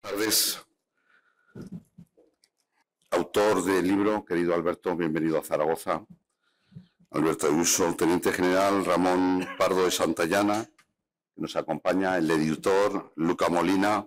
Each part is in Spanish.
Buenas tardes. Autor del libro, querido Alberto, bienvenido a Zaragoza. Alberto Ayuso, Teniente General Ramón Pardo de Santayana, que nos acompaña, el editor Luca Molina,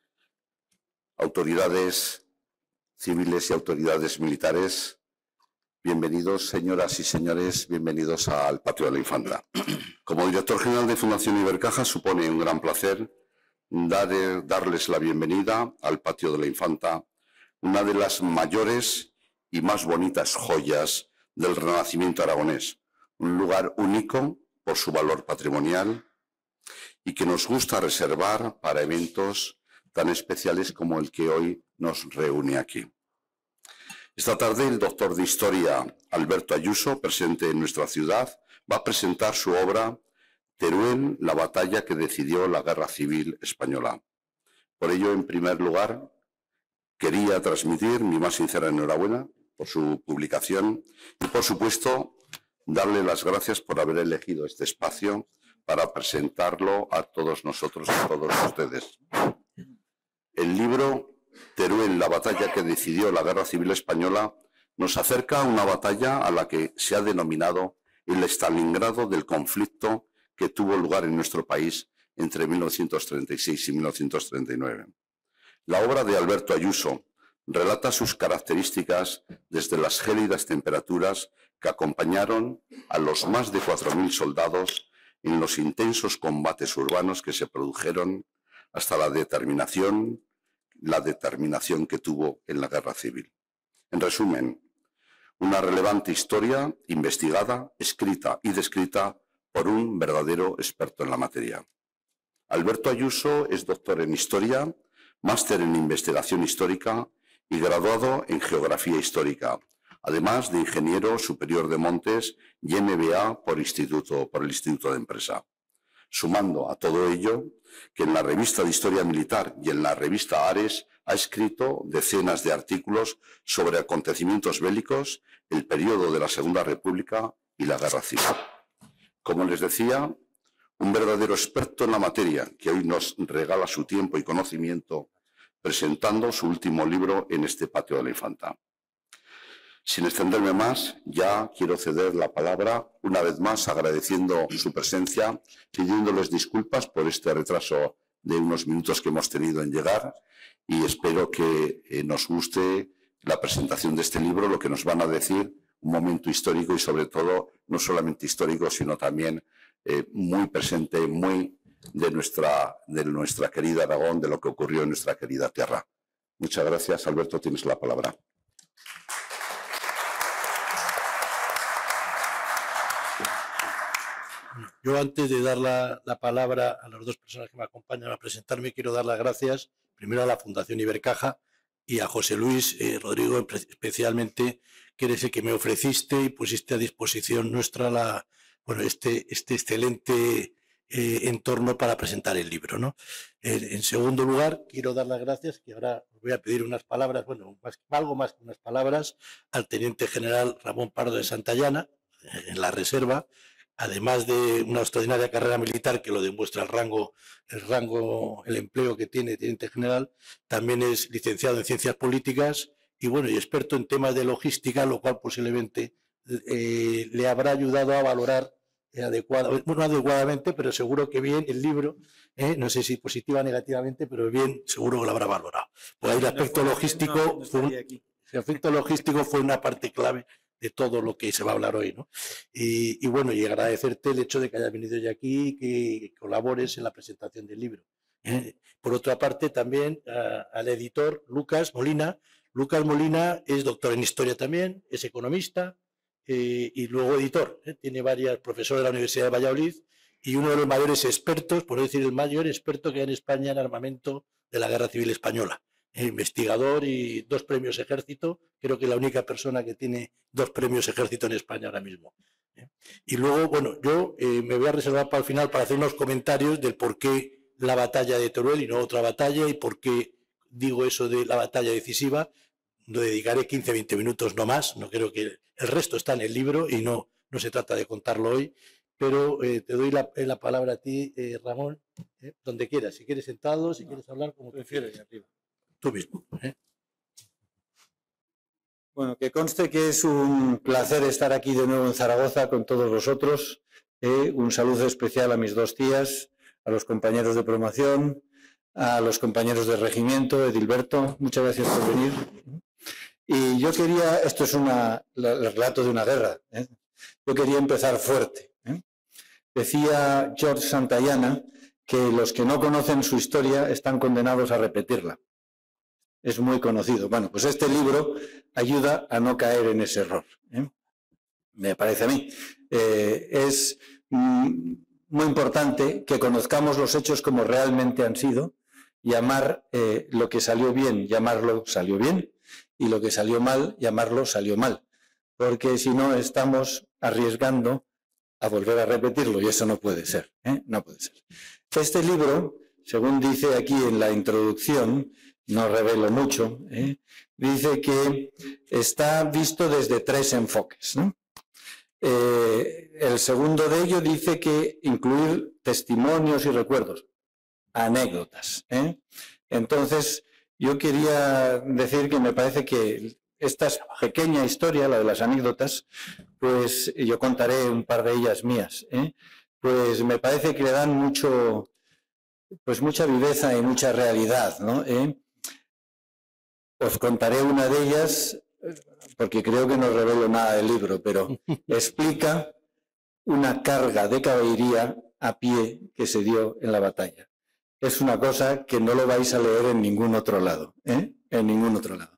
autoridades civiles y autoridades militares. Bienvenidos, señoras y señores, bienvenidos al Patio de la Infanta. Como director general de Fundación Ibercaja, supone un gran placer darles la bienvenida al Patio de la Infanta, una de las mayores y más bonitas joyas del Renacimiento aragonés, un lugar único por su valor patrimonial y que nos gusta reservar para eventos tan especiales como el que hoy nos reúne aquí. Esta tarde el doctor de Historia Alberto Ayuso, presente en nuestra ciudad, va a presentar su obra Teruel, la batalla que decidió la Guerra Civil Española. Por ello, en primer lugar, quería transmitir mi más sincera enhorabuena por su publicación y, por supuesto, darle las gracias por haber elegido este espacio para presentarlo a todos nosotros y a todos ustedes. El libro Teruel, la batalla que decidió la Guerra Civil Española, nos acerca a una batalla a la que se ha denominado el Stalingrado del conflicto que tuvo lugar en nuestro país entre 1936 y 1939. La obra de Alberto Ayuso relata sus características desde las gélidas temperaturas que acompañaron a los más de 4.000 soldados en los intensos combates urbanos que se produjeron hasta la determinación que tuvo en la Guerra Civil. En resumen, una relevante historia investigada, escrita y descrita por un verdadero experto en la materia. Alberto Ayuso es doctor en Historia, máster en Investigación Histórica y graduado en Geografía Histórica, además de ingeniero superior de montes y MBA por el Instituto de Empresa. Sumando a todo ello, que en la revista de Historia Militar y en la revista Ares ha escrito decenas de artículos sobre acontecimientos bélicos, el periodo de la Segunda República y la Guerra Civil. Como les decía, un verdadero experto en la materia que hoy nos regala su tiempo y conocimiento presentando su último libro en este Patio de la Infanta. Sin extenderme más, ya quiero ceder la palabra una vez más agradeciendo su presencia, pidiéndoles disculpas por este retraso de unos minutos que hemos tenido en llegar y espero que nos guste la presentación de este libro, lo que nos van a decir, un momento histórico y sobre todo no solamente histórico sino también muy presente, muy de nuestra querida Aragón, de lo que ocurrió en nuestra querida tierra. Muchas gracias, Alberto, tienes la palabra. Yo antes de dar la palabra a las dos personas que me acompañan a presentarme, quiero dar las gracias primero a la Fundación Ibercaja y a José Luis Rodrigo especialmente, que eres el que me ofreciste y pusiste a disposición nuestra este excelente entorno para presentar el libro, ¿no? En segundo lugar, quiero dar las gracias, que ahora os voy a pedir unas palabras, bueno, algo más que unas palabras, al Teniente General Ramón Pardo de Santayana, en la reserva, además de una extraordinaria carrera militar que lo demuestra el empleo que tiene Teniente General, también es licenciado en Ciencias Políticas y, bueno, y experto en temas de logística, lo cual posiblemente le habrá ayudado a valorar adecuadamente, pero seguro que bien el libro, no sé si positiva o negativamente, pero bien, seguro que lo habrá valorado. Pues ahí el aspecto logístico fue una parte clave de todo lo que se va a hablar hoy, ¿no? Y bueno, y agradecerte el hecho de que hayas venido ya aquí y que colabores en la presentación del libro. Por otra parte, también al editor Lucas Molina. Lucas Molina es doctor en Historia también, es economista y luego editor. Tiene varias profesores de la Universidad de Valladolid y uno de los mayores expertos, por no decir el mayor experto que hay en España en armamento de la Guerra Civil Española. Investigador y 2 premios Ejército, creo que la única persona que tiene 2 premios Ejército en España ahora mismo. Y luego, bueno, yo me voy a reservar para el final para hacer unos comentarios del por qué la batalla de Teruel y no otra batalla y por qué digo eso de la batalla decisiva. No dedicaré 15-20 minutos no más, no creo que el resto está en el libro y no se trata de contarlo hoy, pero te doy la palabra a ti, Ramón, donde quieras, si quieres sentado, si quieres hablar, como prefieres, arriba. Tú mismo. Bueno, que conste que es un placer estar aquí de nuevo en Zaragoza con todos vosotros. Un saludo especial a mis dos tías, a los compañeros de promoción, a los compañeros de regimiento, Edilberto, muchas gracias por venir. Y yo quería, esto es el relato de una guerra, yo quería empezar fuerte. Decía George Santayana que los que no conocen su historia están condenados a repetirla. Es muy conocido. Bueno, pues este libro ayuda a no caer en ese error. Me parece a mí. Es muy importante que conozcamos los hechos como realmente han sido, llamar lo que salió bien, llamarlo salió bien, y lo que salió mal, llamarlo salió mal. Porque si no, estamos arriesgando a volver a repetirlo, y eso no puede ser. No puede ser. Este libro, según dice aquí en la introducción, no revelo mucho, dice que está visto desde tres enfoques, ¿no? El segundo de ello dice que incluir testimonios y recuerdos, anécdotas. Entonces, yo quería decir que me parece que esta pequeña historia, la de las anécdotas, pues yo contaré un par de ellas mías, pues me parece que le dan mucha viveza y mucha realidad, ¿no? Os contaré una de ellas, porque creo que no revelo nada del libro, pero explica una carga de caballería a pie que se dio en la batalla. Es una cosa que no lo vais a leer en ningún otro lado, en ningún otro lado.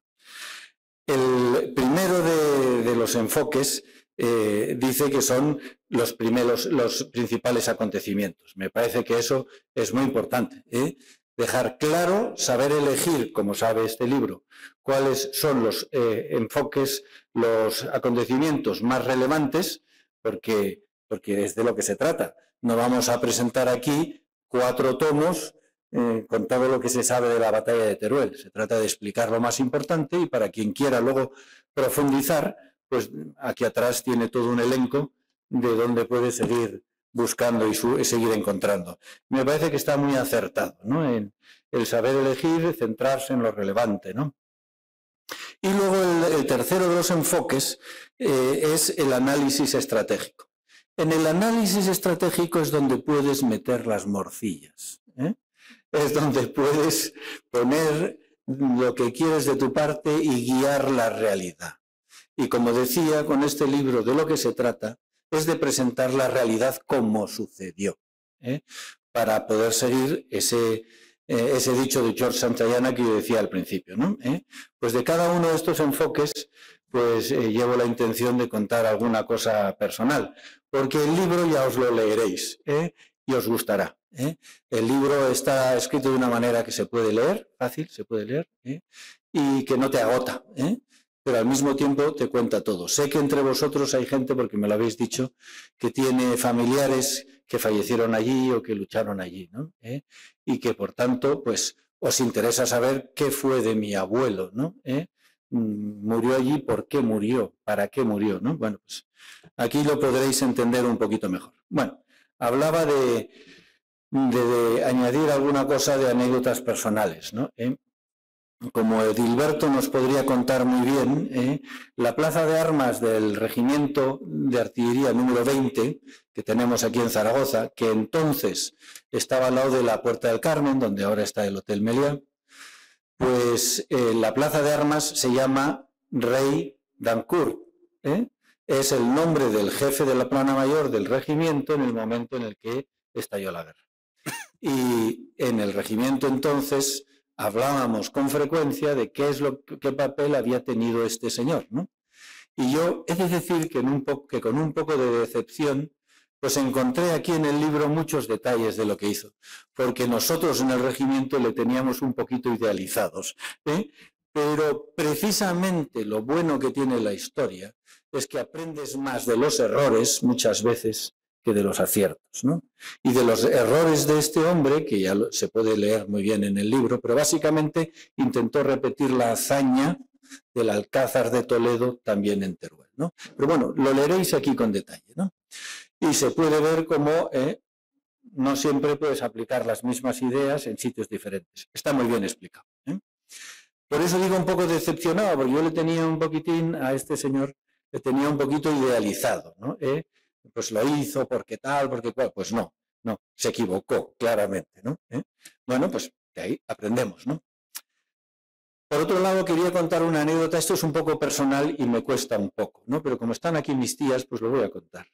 El primero de los enfoques dice que son los principales acontecimientos. Me parece que eso es muy importante, dejar claro, saber elegir, como sabe este libro, cuáles son los enfoques, los acontecimientos más relevantes, porque es de lo que se trata. No vamos a presentar aquí 4 tomos con todo lo que se sabe de la batalla de Teruel. Se trata de explicar lo más importante y para quien quiera luego profundizar, pues aquí atrás tiene todo un elenco de donde puede seguir buscando y seguir encontrando. Me parece que está muy acertado, ¿no? En el saber elegir, centrarse en lo relevante, ¿no? Y luego el tercero de los enfoques es el análisis estratégico. En el análisis estratégico es donde puedes meter las morcillas, es donde puedes poner lo que quieres de tu parte y guiar la realidad. Y como decía, con este libro de lo que se trata es de presentar la realidad como sucedió, para poder seguir ese dicho de George Santayana que yo decía al principio, ¿no? Pues de cada uno de estos enfoques pues llevo la intención de contar alguna cosa personal, porque el libro ya os lo leeréis y os gustará. El libro está escrito de una manera que se puede leer, fácil, se puede leer, y que no te agota, pero al mismo tiempo te cuenta todo. Sé que entre vosotros hay gente, porque me lo habéis dicho, que tiene familiares que fallecieron allí o que lucharon allí, ¿no? Y que por tanto, pues os interesa saber qué fue de mi abuelo, ¿no? Murió allí, ¿por qué murió? ¿Para qué murió? ¿No? Bueno, pues aquí lo podréis entender un poquito mejor. Bueno, hablaba de añadir alguna cosa de anécdotas personales, ¿no? Como Edilberto nos podría contar muy bien, la plaza de armas del Regimiento de Artillería número 20, que tenemos aquí en Zaragoza, que entonces estaba al lado de la Puerta del Carmen, donde ahora está el Hotel Meliá, pues la plaza de armas se llama Rey d'Ancourt. Es el nombre del jefe de la plana mayor del regimiento en el momento en el que estalló la guerra. Y en el regimiento entonces hablábamos con frecuencia de qué papel había tenido este señor, ¿no? Y yo he de decir que con un poco de decepción, pues encontré aquí en el libro muchos detalles de lo que hizo, porque nosotros en el regimiento le teníamos un poquito idealizados, pero precisamente lo bueno que tiene la historia es que aprendes más de los errores muchas veces que de los aciertos, ¿no? Y de los errores de este hombre, que ya se puede leer muy bien en el libro, pero básicamente intentó repetir la hazaña del Alcázar de Toledo también en Teruel, ¿no? Pero bueno, lo leeréis aquí con detalle, ¿no? Y se puede ver cómo no siempre puedes aplicar las mismas ideas en sitios diferentes. Está muy bien explicado, Por eso digo un poco decepcionado, porque yo le tenía un poquitín a este señor, le tenía un poquito idealizado, ¿no? Pues lo hizo porque tal, porque cual. Pues no, se equivocó claramente, ¿no? Bueno, pues de ahí aprendemos, ¿no? Por otro lado, quería contar una anécdota. Esto es un poco personal y me cuesta un poco, ¿no? Pero como están aquí mis tías, pues lo voy a contar.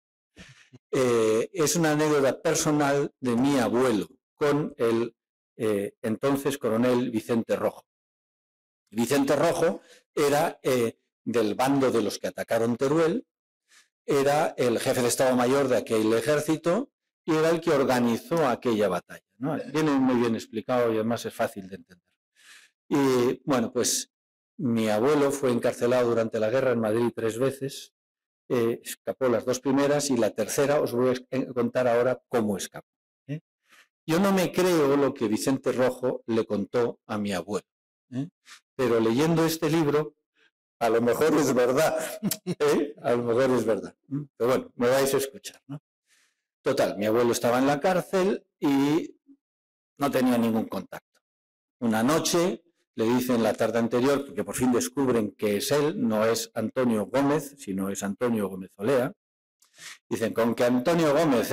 Es una anécdota personal de mi abuelo con el entonces coronel Vicente Rojo. Vicente Rojo era del bando de los que atacaron Teruel, era el jefe de Estado Mayor de aquel ejército y era el que organizó aquella batalla, ¿no? Viene muy bien explicado y además es fácil de entender. Y bueno, pues mi abuelo fue encarcelado durante la guerra en Madrid 3 veces, escapó las 2 primeras y la tercera os voy a contar ahora cómo escapó. Yo no me creo lo que Vicente Rojo le contó a mi abuelo, pero leyendo este libro, a lo mejor es verdad, a lo mejor es verdad. Pero bueno, me vais a escuchar, ¿no? Total, mi abuelo estaba en la cárcel y no tenía ningún contacto. Una noche le dicen la tarde anterior, porque por fin descubren que es él, no es Antonio Gómez, sino es Antonio Gómez Olea. Dicen, con que Antonio Gómez,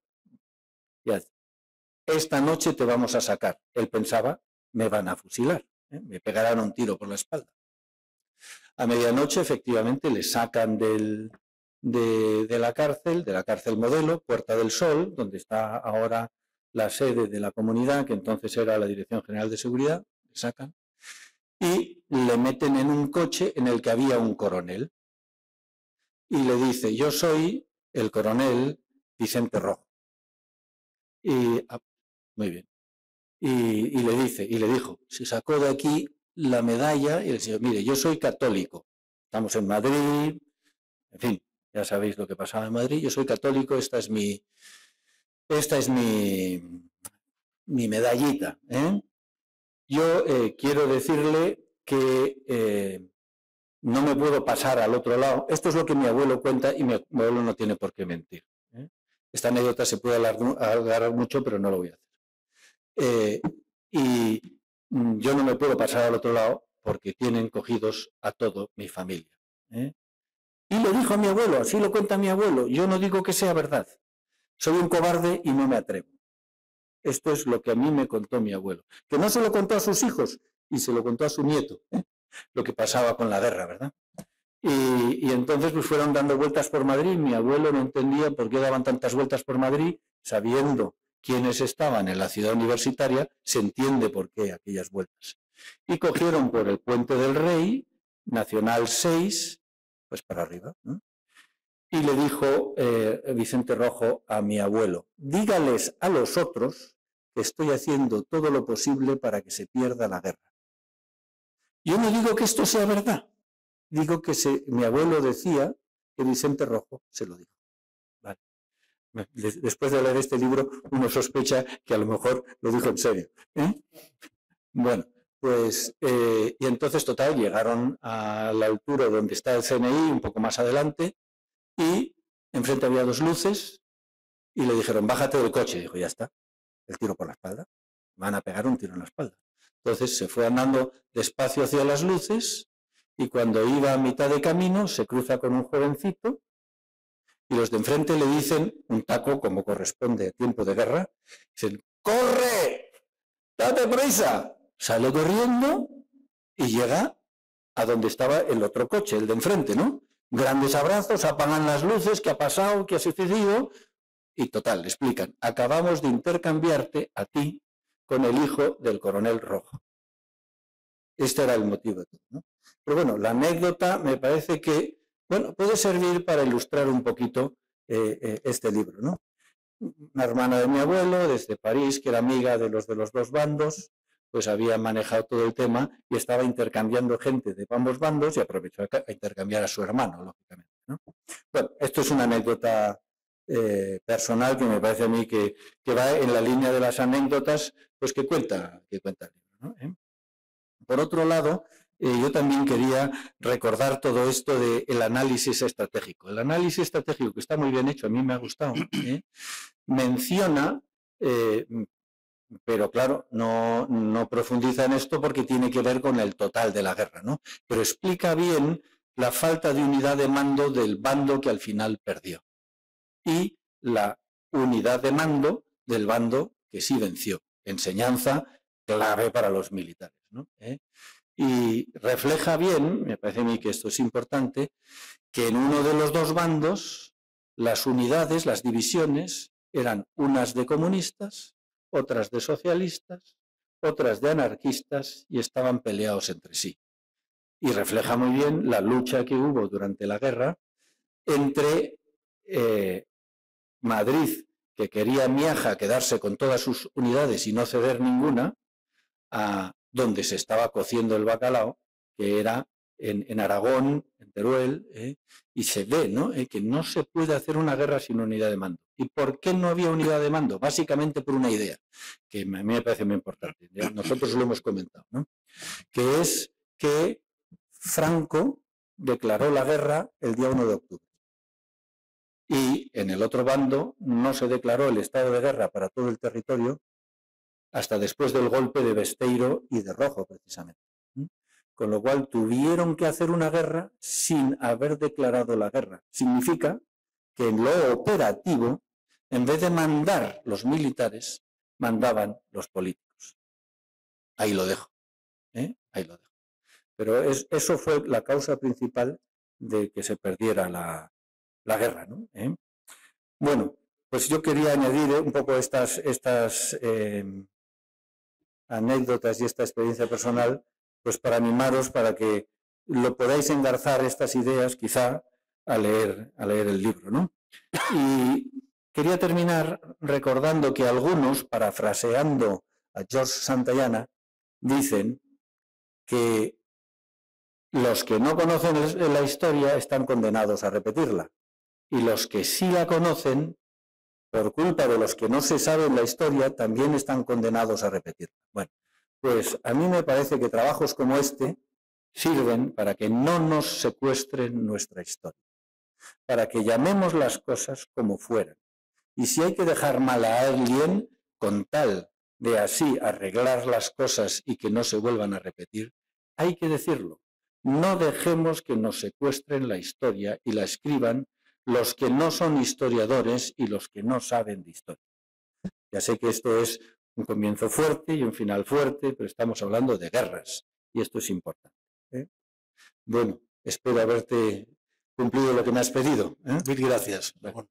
esta noche te vamos a sacar. Él pensaba, me van a fusilar, me pegarán un tiro por la espalda. A medianoche, efectivamente, le sacan de la cárcel modelo, Puerta del Sol, donde está ahora la sede de la comunidad, que entonces era la Dirección General de Seguridad, le sacan, y le meten en un coche en el que había un coronel. Y le dice, yo soy el coronel Vicente Rojo. Y, muy bien. Y le dijo, se sacó de aquí la medalla y le dijo, mire, yo soy católico, estamos en Madrid, en fin, ya sabéis lo que pasaba en Madrid, yo soy católico, esta es mi medallita. Yo quiero decirle que no me puedo pasar al otro lado. Esto es lo que mi abuelo cuenta y mi abuelo no tiene por qué mentir. Esta anécdota se puede alargar mucho, pero no lo voy a hacer. Y yo no me puedo pasar al otro lado porque tienen cogidos a toda mi familia. Y le dijo a mi abuelo, así lo cuenta mi abuelo, yo no digo que sea verdad. Soy un cobarde y no me atrevo. Esto es lo que a mí me contó mi abuelo. Que no se lo contó a sus hijos y se lo contó a su nieto. Lo que pasaba con la guerra, ¿verdad? Y entonces pues fueron dando vueltas por Madrid. Mi abuelo no entendía por qué daban tantas vueltas por Madrid, sabiendo quiénes estaban en la ciudad universitaria, se entiende por qué aquellas vueltas. Y cogieron por el Puente del Rey, Nacional 6, pues para arriba, ¿no? Y le dijo Vicente Rojo a mi abuelo, dígales a los otros que estoy haciendo todo lo posible para que se pierda la guerra. Yo no digo que esto sea verdad, digo que mi abuelo decía que Vicente Rojo se lo dijo. Vale. Después de leer este libro, uno sospecha que a lo mejor lo dijo en serio. Bueno, pues, y entonces, total, llegaron a la altura donde está el CNI, un poco más adelante, y enfrente había 2 luces, y le dijeron, bájate del coche. Y dijo, ya está, el tiro por la espalda. Van a pegar un tiro en la espalda. Entonces se fue andando despacio hacia las luces y cuando iba a mitad de camino se cruza con un jovencito y los de enfrente le dicen un taco como corresponde a tiempo de guerra. Dicen, ¡corre! ¡Date prisa! Sale corriendo y llega a donde estaba el otro coche, el de enfrente, ¿no? Grandes abrazos, apagan las luces, ¿qué ha pasado? ¿Qué ha sucedido? Y total, le explican, acabamos de intercambiarte a ti con el hijo del coronel Rojo. Este era el motivo de todo, ¿no? Pero bueno, la anécdota me parece que, bueno, puede servir para ilustrar un poquito este libro, ¿no? Una hermana de mi abuelo, desde París, que era amiga de los 2 bandos, pues había manejado todo el tema y estaba intercambiando gente de ambos bandos y aprovechó a intercambiar a su hermano, lógicamente, ¿no? Bueno, esto es una anécdota personal que me parece a mí que va en la línea de las anécdotas pues que cuenta el libro, ¿no? Por otro lado, yo también quería recordar todo esto del análisis estratégico. El análisis estratégico, que está muy bien hecho, a mí me ha gustado, menciona Pero claro, no profundiza en esto porque tiene que ver con el total de la guerra, ¿no? Pero explica bien la falta de unidad de mando del bando que al final perdió y la unidad de mando del bando que sí venció. Enseñanza clave para los militares, ¿no? Y refleja bien, me parece a mí que esto es importante, que en uno de los dos bandos las unidades, las divisiones, eran unas de comunistas, otras de socialistas, otras de anarquistas y estaban peleados entre sí. Y refleja muy bien la lucha que hubo durante la guerra entre Madrid, que quería Miaja quedarse con todas sus unidades y no ceder ninguna, a donde se estaba cociendo el bacalao, que era en Aragón, en Teruel, y se ve, ¿no?, que no se puede hacer una guerra sin unidad de mando. ¿Y por qué no había unidad de mando? Básicamente por una idea, que a mí me parece muy importante. ¿Ya? Nosotros lo hemos comentado, ¿no?, que es que Franco declaró la guerra el día 1 de octubre. Y en el otro bando no se declaró el estado de guerra para todo el territorio hasta después del golpe de Besteiro y de Rojo, precisamente. Con lo cual tuvieron que hacer una guerra sin haber declarado la guerra. Significa que en lo operativo, en vez de mandar los militares, mandaban los políticos. Ahí lo dejo. Ahí lo dejo. Pero eso fue la causa principal de que se perdiera la guerra, ¿no? Bueno, pues yo quería añadir un poco estas anécdotas y esta experiencia personal, pues para animaros, para que lo podáis engarzar estas ideas quizá a leer el libro, ¿no? Y quería terminar recordando que algunos, parafraseando a George Santayana, dicen que los que no conocen la historia están condenados a repetirla y los que sí la conocen, por culpa de los que no se saben la historia, también están condenados a repetirla. Bueno, pues a mí me parece que trabajos como este sirven para que no nos secuestren nuestra historia, para que llamemos las cosas como fueran. Y si hay que dejar mal a alguien, con tal de así arreglar las cosas y que no se vuelvan a repetir, hay que decirlo. No dejemos que nos secuestren la historia y la escriban los que no son historiadores y los que no saben de historia. Ya sé que esto es un comienzo fuerte y un final fuerte, pero estamos hablando de guerras y esto es importante. Bueno, espero haberte cumplido lo que me has pedido. Mil gracias. Bueno.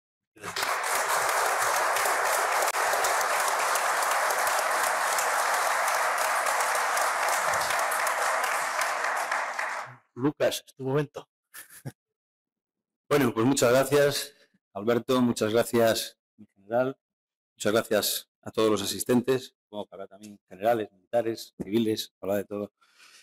Lucas, es tu momento. Bueno, pues muchas gracias, Alberto, muchas gracias, en general, muchas gracias a todos los asistentes, como para también generales, militares, civiles, hablar de todo.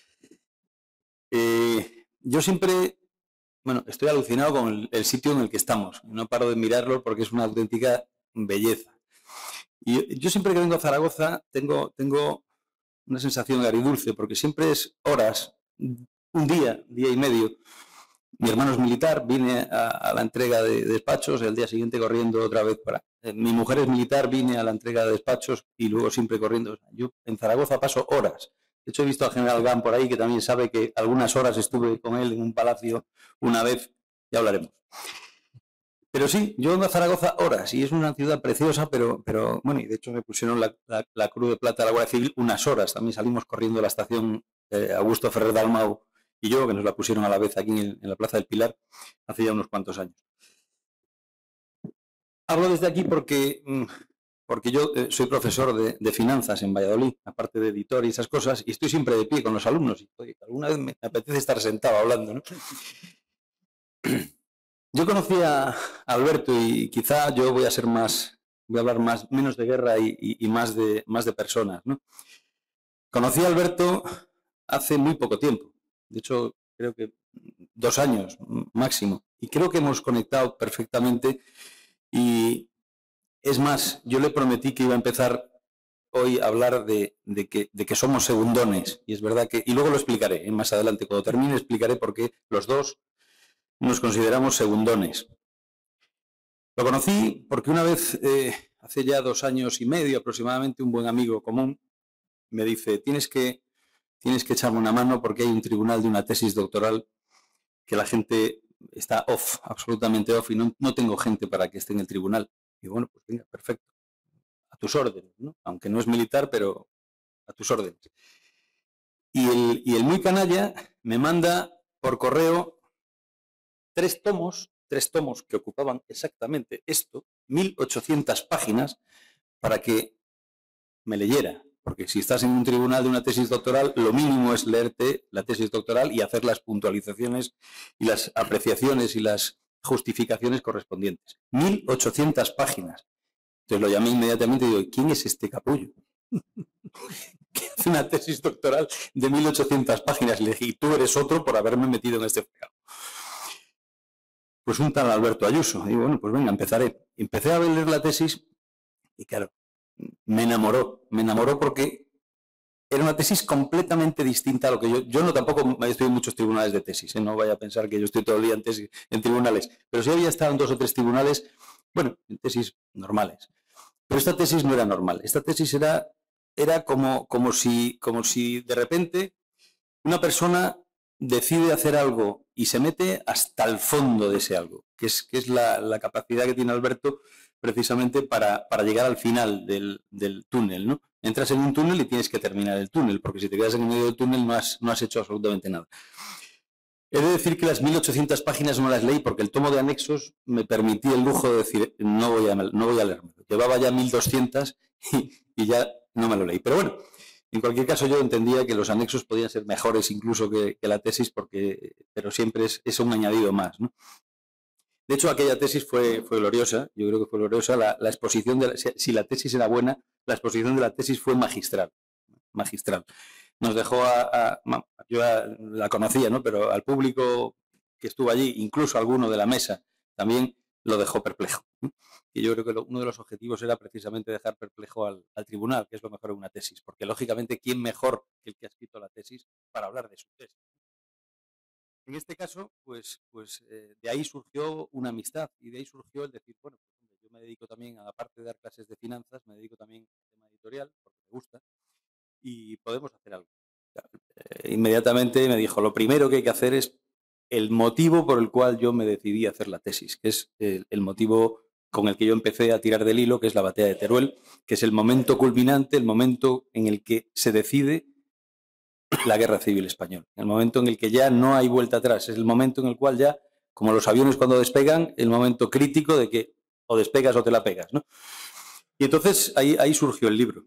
Yo siempre, bueno, estoy alucinado con el sitio en el que estamos, no paro de mirarlo porque es una auténtica belleza. Y yo siempre que vengo a Zaragoza tengo una sensación agridulce, porque siempre es horas, un día y medio. Mi hermano es militar, vine a la entrega de despachos, el día siguiente corriendo otra vez para... mi mujer es militar, vine a la entrega de despachos y luego siempre corriendo. Yo en Zaragoza paso horas. De hecho, he visto al general Gant por ahí, que también sabe que algunas horas estuve con él en un palacio una vez, ya hablaremos. Pero sí, yo vengo a Zaragoza horas y es una ciudad preciosa, pero bueno, y de hecho me pusieron la Cruz de Plata de la Guardia Civil unas horas. También salimos corriendo de la estación Augusto Ferrer Dalmau y yo, que nos la pusieron a la vez aquí en la Plaza del Pilar hace ya unos cuantos años. Hablo desde aquí porque yo soy profesor de finanzas en Valladolid, aparte de editor y esas cosas, y estoy siempre de pie con los alumnos. Y oye, alguna vez me apetece estar sentado hablando, ¿no? Yo conocí a Alberto y quizá yo voy a hablar menos de guerra y más de personas, ¿no? Conocí a Alberto hace muy poco tiempo. De hecho, creo que 2 años máximo. Y creo que hemos conectado perfectamente. Y es más, yo le prometí que iba a empezar hoy a hablar de que somos segundones. Y es verdad que... Y luego lo explicaré, más adelante. Cuando termine explicaré por qué los dos nos consideramos segundones. Lo conocí porque una vez hace ya 2 años y medio aproximadamente, un buen amigo común me dice, tienes que echarme una mano porque hay un tribunal de una tesis doctoral que la gente está off, absolutamente off, y no tengo gente para que esté en el tribunal. Y bueno, pues venga, perfecto. A tus órdenes, ¿no? Aunque no es militar, pero a tus órdenes. Y el muy canalla me manda por correo 3 tomos que ocupaban exactamente esto, 1800 páginas, para que me leyera. Porque si estás en un tribunal de una tesis doctoral, lo mínimo es leerte la tesis doctoral y hacer las puntualizaciones y las apreciaciones y las justificaciones correspondientes. 1800 páginas. Entonces lo llamé inmediatamente y digo, ¿quién es este capullo? Que hace una tesis doctoral de 1800 páginas. Le dije, y tú eres otro por haberme metido en este fregado. Pues un tal Alberto Ayuso. Y bueno, pues venga, empezaré. Empecé a leer la tesis y claro, me enamoró porque era una tesis completamente distinta a lo que yo no tampoco estoy en muchos tribunales de tesis, no vaya a pensar que yo estoy todo el día en tribunales, pero sí había estado en 2 o 3 tribunales, bueno, en tesis normales. Pero esta tesis no era normal, esta tesis era como si de repente una persona decide hacer algo y se mete hasta el fondo de ese algo, que es la capacidad que tiene Alberto precisamente para llegar al final del túnel, ¿no? Entras en un túnel y tienes que terminar el túnel, porque si te quedas en medio del túnel no has hecho absolutamente nada. He de decir que las 1800 páginas no las leí porque el tomo de anexos me permitía el lujo de decir no voy a leerlo. Llevaba ya 1200 y ya no me lo leí. Pero bueno, en cualquier caso yo entendía que los anexos podían ser mejores incluso que la tesis, pero siempre es un añadido más, ¿no? De hecho, aquella tesis fue gloriosa, yo creo que fue gloriosa. La exposición, si la tesis era buena, la exposición de la tesis fue magistral. Nos dejó yo la conocía, ¿no? Pero al público que estuvo allí, incluso alguno de la mesa, también lo dejó perplejo. Y yo creo que uno de los objetivos era precisamente dejar perplejo al tribunal, que es lo mejor de una tesis, porque lógicamente, ¿quién mejor que el que ha escrito la tesis para hablar de su tesis? En este caso, pues de ahí surgió una amistad y de ahí surgió el decir, bueno, pues yo me dedico también, aparte de dar clases de finanzas, me dedico también al tema editorial, porque me gusta, y podemos hacer algo. Inmediatamente me dijo, lo primero que hay que hacer es el motivo por el cual yo me decidí a hacer la tesis, que es el motivo con el que yo empecé a tirar del hilo, que es la batalla de Teruel, que es el momento culminante, el momento en el que se decide la Guerra Civil Española, el momento en el que ya no hay vuelta atrás, es el momento en el cual ya, como los aviones cuando despegan, el momento crítico de que o despegas o te la pegas, ¿no? Y entonces ahí surgió el libro.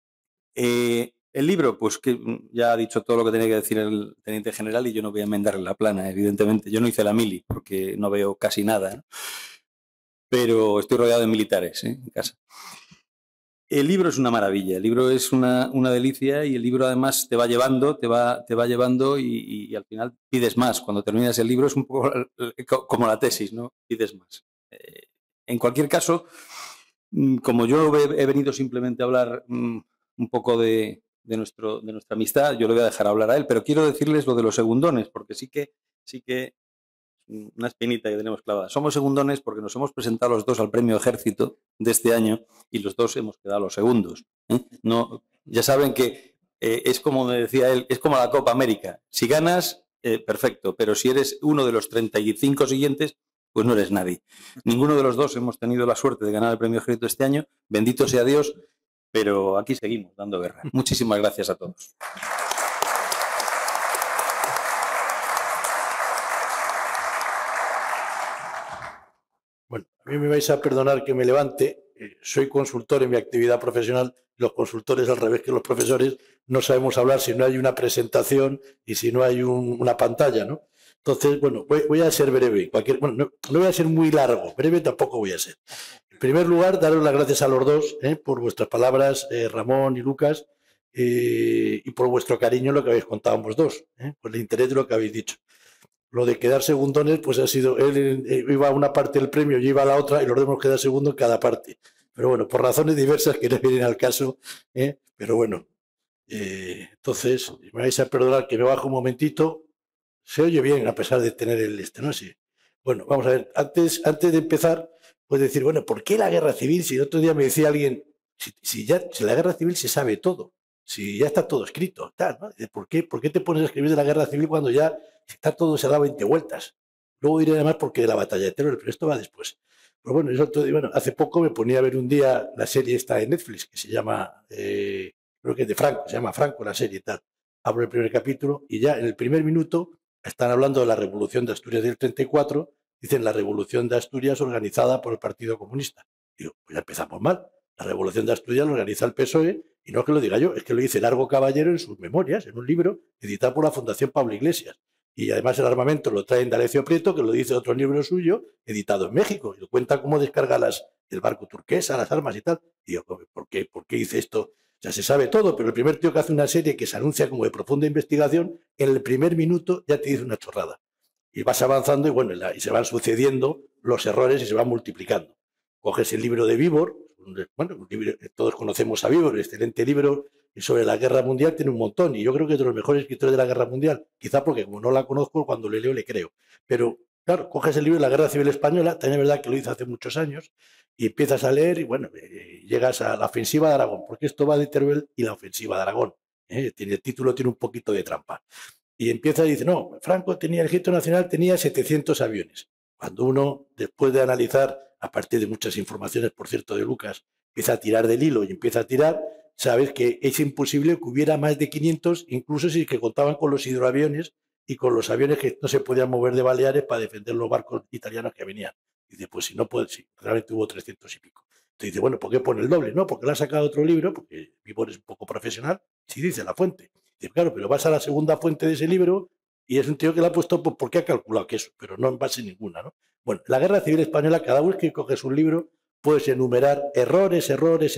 El libro, pues que ya ha dicho todo lo que tenía que decir el teniente general y yo no voy a enmendarle la plana, evidentemente. Yo no hice la mili porque no veo casi nada, ¿no? Pero estoy rodeado de militares, en casa. El libro es una maravilla, el libro es una delicia y el libro además te va llevando y al final pides más. Cuando terminas el libro es un poco como la tesis, ¿no? Pides más. En cualquier caso, como yo he venido simplemente a hablar un poco de nuestra amistad, yo le voy a dejar hablar a él, pero quiero decirles lo de los segundones, porque sí que una espinita que tenemos clavada. Somos segundones porque nos hemos presentado los dos al Premio Ejército de este año y los dos hemos quedado los segundos. No, ya saben que es como me decía él, es como la Copa América. Si ganas, perfecto, pero si eres uno de los 35 siguientes, pues no eres nadie. Ninguno de los dos hemos tenido la suerte de ganar el Premio Ejército este año, bendito sea Dios, pero aquí seguimos dando guerra. Muchísimas gracias a todos. Bueno, a mí me vais a perdonar que me levante. Soy consultor en mi actividad profesional. Los consultores, al revés que los profesores, no sabemos hablar si no hay una presentación y si no hay una pantalla, ¿no? Entonces, bueno, voy a ser breve. No voy a ser muy largo. Breve tampoco voy a ser. En primer lugar, daros las gracias a los dos por vuestras palabras, Ramón y Lucas, y por vuestro cariño en lo que habéis contado ambos dos, por el interés de lo que habéis dicho. Lo de quedar segundones, pues ha sido, él iba a una parte del premio, yo iba a la otra y los dos hemos quedado segundos en cada parte. Pero bueno, por razones diversas que no vienen al caso, pero bueno. Entonces, me vais a perdonar que me bajo un momentito. Se oye bien a pesar de tener el ¿no? Sí. Bueno, vamos a ver. Antes de empezar, puedes decir, bueno, ¿por qué la guerra civil? Si el otro día me decía alguien, si la guerra civil se sabe todo, si ya está todo escrito, tal, ¿no? ¿Por qué te pones a escribir de la guerra civil cuando ya está todo, se da 20 vueltas? Luego diré además porque de la batalla de Teruel, pero esto va después. Pues bueno, bueno, hace poco me ponía a ver un día la serie esta de Netflix que se llama, creo que es de Franco, se llama Franco la serie y tal. Abro el primer capítulo y ya en el primer minuto están hablando de la Revolución de Asturias del 34, dicen la Revolución de Asturias organizada por el Partido Comunista. Digo, pues ya empezamos mal. La Revolución de Asturias lo organiza el PSOE y no es que lo diga yo, es que lo dice Largo Caballero en sus memorias, en un libro editado por la Fundación Pablo Iglesias. Y además el armamento lo trae D'Alessio Prieto, que lo dice otro libro suyo, editado en México, y lo cuenta cómo descarga el barco turquesa, las armas y tal. Y yo, ¿por qué dice esto? O sea, se sabe todo, pero el primer tío que hace una serie que se anuncia como de profunda investigación, en el primer minuto ya te dice una chorrada. Y vas avanzando y bueno, y se van sucediendo los errores y se van multiplicando. Coges el libro de Víbor, bueno, un libro, todos conocemos a Víbor, excelente libro, y sobre la guerra mundial tiene un montón, y yo creo que es de los mejores escritores de la guerra mundial, quizá porque como no la conozco, cuando le leo le creo. Pero claro, coges el libro de la Guerra Civil Española, también es verdad que lo hice hace muchos años, y empiezas a leer y bueno, llegas a la ofensiva de Aragón, porque esto va de Teruel y la ofensiva de Aragón. El título tiene un poquito de trampa. Y empieza y dice, no, Franco tenía, el Ejército Nacional tenía 700 aviones. Cuando uno, después de analizar, a partir de muchas informaciones, por cierto, de Lucas, empieza a tirar del hilo y empieza a tirar, sabes que es imposible que hubiera más de 500, incluso si que contaban con los hidroaviones y con los aviones que no se podían mover de Baleares para defender los barcos italianos que venían. Y dice, pues si no puede, sí, realmente hubo 300 y pico. Entonces dice, bueno, ¿por qué pone el doble? No, porque le ha sacado otro libro, porque Víbor es un poco profesional, si dice la fuente. Dice, claro, pero vas a la segunda fuente de ese libro y es un tío que le ha puesto porque ha calculado que eso, pero no en base ninguna, ¿no? Bueno, la Guerra Civil Española, cada vez que coges un libro, puedes enumerar errores,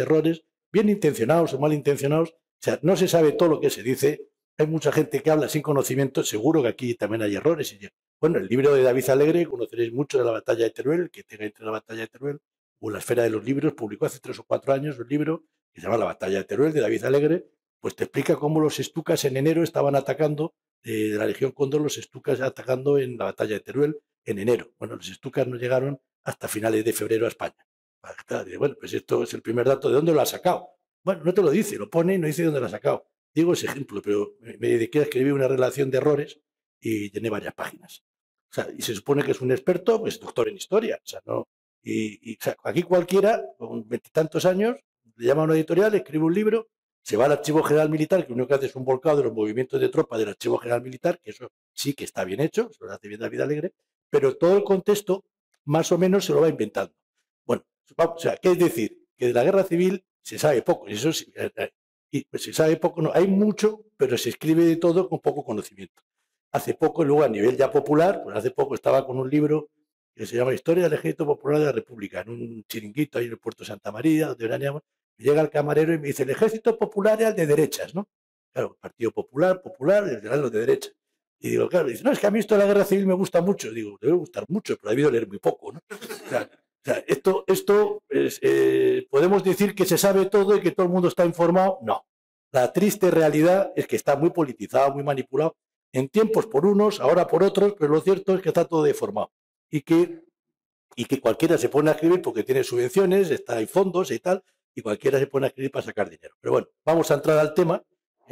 bien intencionados o mal intencionados. O sea, no se sabe todo lo que se dice. Hay mucha gente que habla sin conocimiento. Seguro que aquí también hay errores. Bueno, el libro de David Alegre, conoceréis mucho de la batalla de Teruel, el que tenga entre la batalla de Teruel o la esfera de los libros, publicó hace 3 o 4 años un libro que se llama La batalla de Teruel, de David Alegre, pues te explica cómo los estucas en enero estaban atacando, de la Legión Cóndor, los estucas atacando en la batalla de Teruel en enero. Bueno, los estucas no llegaron hasta finales de febrero a España. Bueno, pues esto es el primer dato. ¿De dónde lo ha sacado? Bueno, no te lo dice, lo pone y no dice de dónde lo ha sacado. Digo ese ejemplo, pero me dediqué a escribir una relación de errores y llené varias páginas. O sea, y se supone que es un experto, pues doctor en historia. O sea, no, o sea, aquí cualquiera, con 20 y tantos años, le llama a una editorial, escribe un libro, se va al Archivo General Militar, que lo único que hace es un volcado de los movimientos de tropa del Archivo General Militar, que eso sí que está bien hecho, eso lo hace bien David Alegre, pero todo el contexto más o menos se lo va inventando. Bueno, o sea, ¿qué es decir? Que de la guerra civil se sabe poco, y eso sí, y pues se sabe poco, no, hay mucho, pero se escribe de todo con poco conocimiento. Hace poco, luego a nivel ya popular, pues hace poco estaba con un libro que se llama Historia del Ejército Popular de la República, en un chiringuito ahí en el puerto de Santa María, donde veraneamos. Llega el camarero y me dice, el Ejército Popular era el de derechas, ¿no? Claro, Partido Popular, y el general los de derecha. Y digo, claro, dice, no, es que a mí esto de la guerra civil me gusta mucho. Digo, debe gustar mucho, pero ha debido leer muy poco, ¿no? O sea, esto es, podemos decir que se sabe todo y que todo el mundo está informado. No. La triste realidad es que está muy politizado, muy manipulado, en tiempos por unos, ahora por otros, pero lo cierto es que está todo deformado. Y que cualquiera se pone a escribir porque tiene subvenciones, hay fondos y tal, y cualquiera se pone a escribir para sacar dinero. Pero bueno, vamos a entrar al tema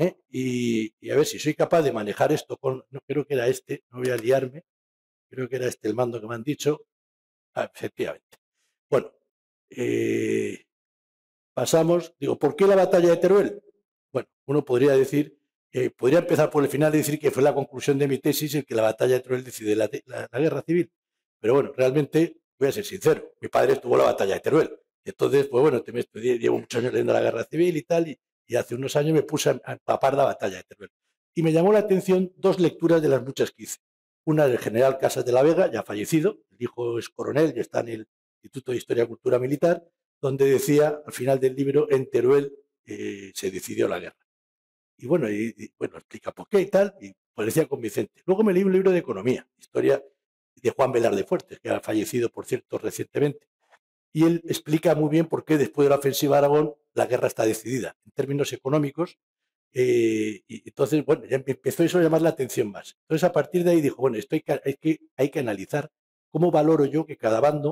y a ver si soy capaz de manejar esto con, no creo que era este, no voy a liarme, creo que era este el mando que me han dicho. Efectivamente. Bueno, pasamos, digo, ¿por qué la batalla de Teruel? Bueno, uno podría decir, podría empezar por el final y decir que fue la conclusión de mi tesis en que la batalla de Teruel decide la guerra civil. Pero bueno, realmente, voy a ser sincero, mi padre estuvo en la batalla de Teruel. Entonces, pues bueno, me estudié, llevo muchos años leyendo la guerra civil y tal, y hace unos años me puse a empapar la batalla de Teruel. Y me llamó la atención 2 lecturas de las muchas que hice. Una del general Casas de la Vega, ya fallecido, el hijo es coronel y está en el Instituto de Historia y Cultura Militar, donde decía, al final del libro, en Teruel se decidió la guerra. Y bueno, bueno, explica por qué y tal, y parecía convincente. Luego me leí un libro de economía, historia de Juan Velarde Fuertes, que ha fallecido, por cierto, recientemente. Y él explica muy bien por qué después de la ofensiva de Aragón la guerra está decidida. En términos económicos, y entonces, bueno, ya empezó eso a llamar la atención más. Entonces, a partir de ahí dijo, bueno, esto hay que analizar cómo valoro yo que cada bando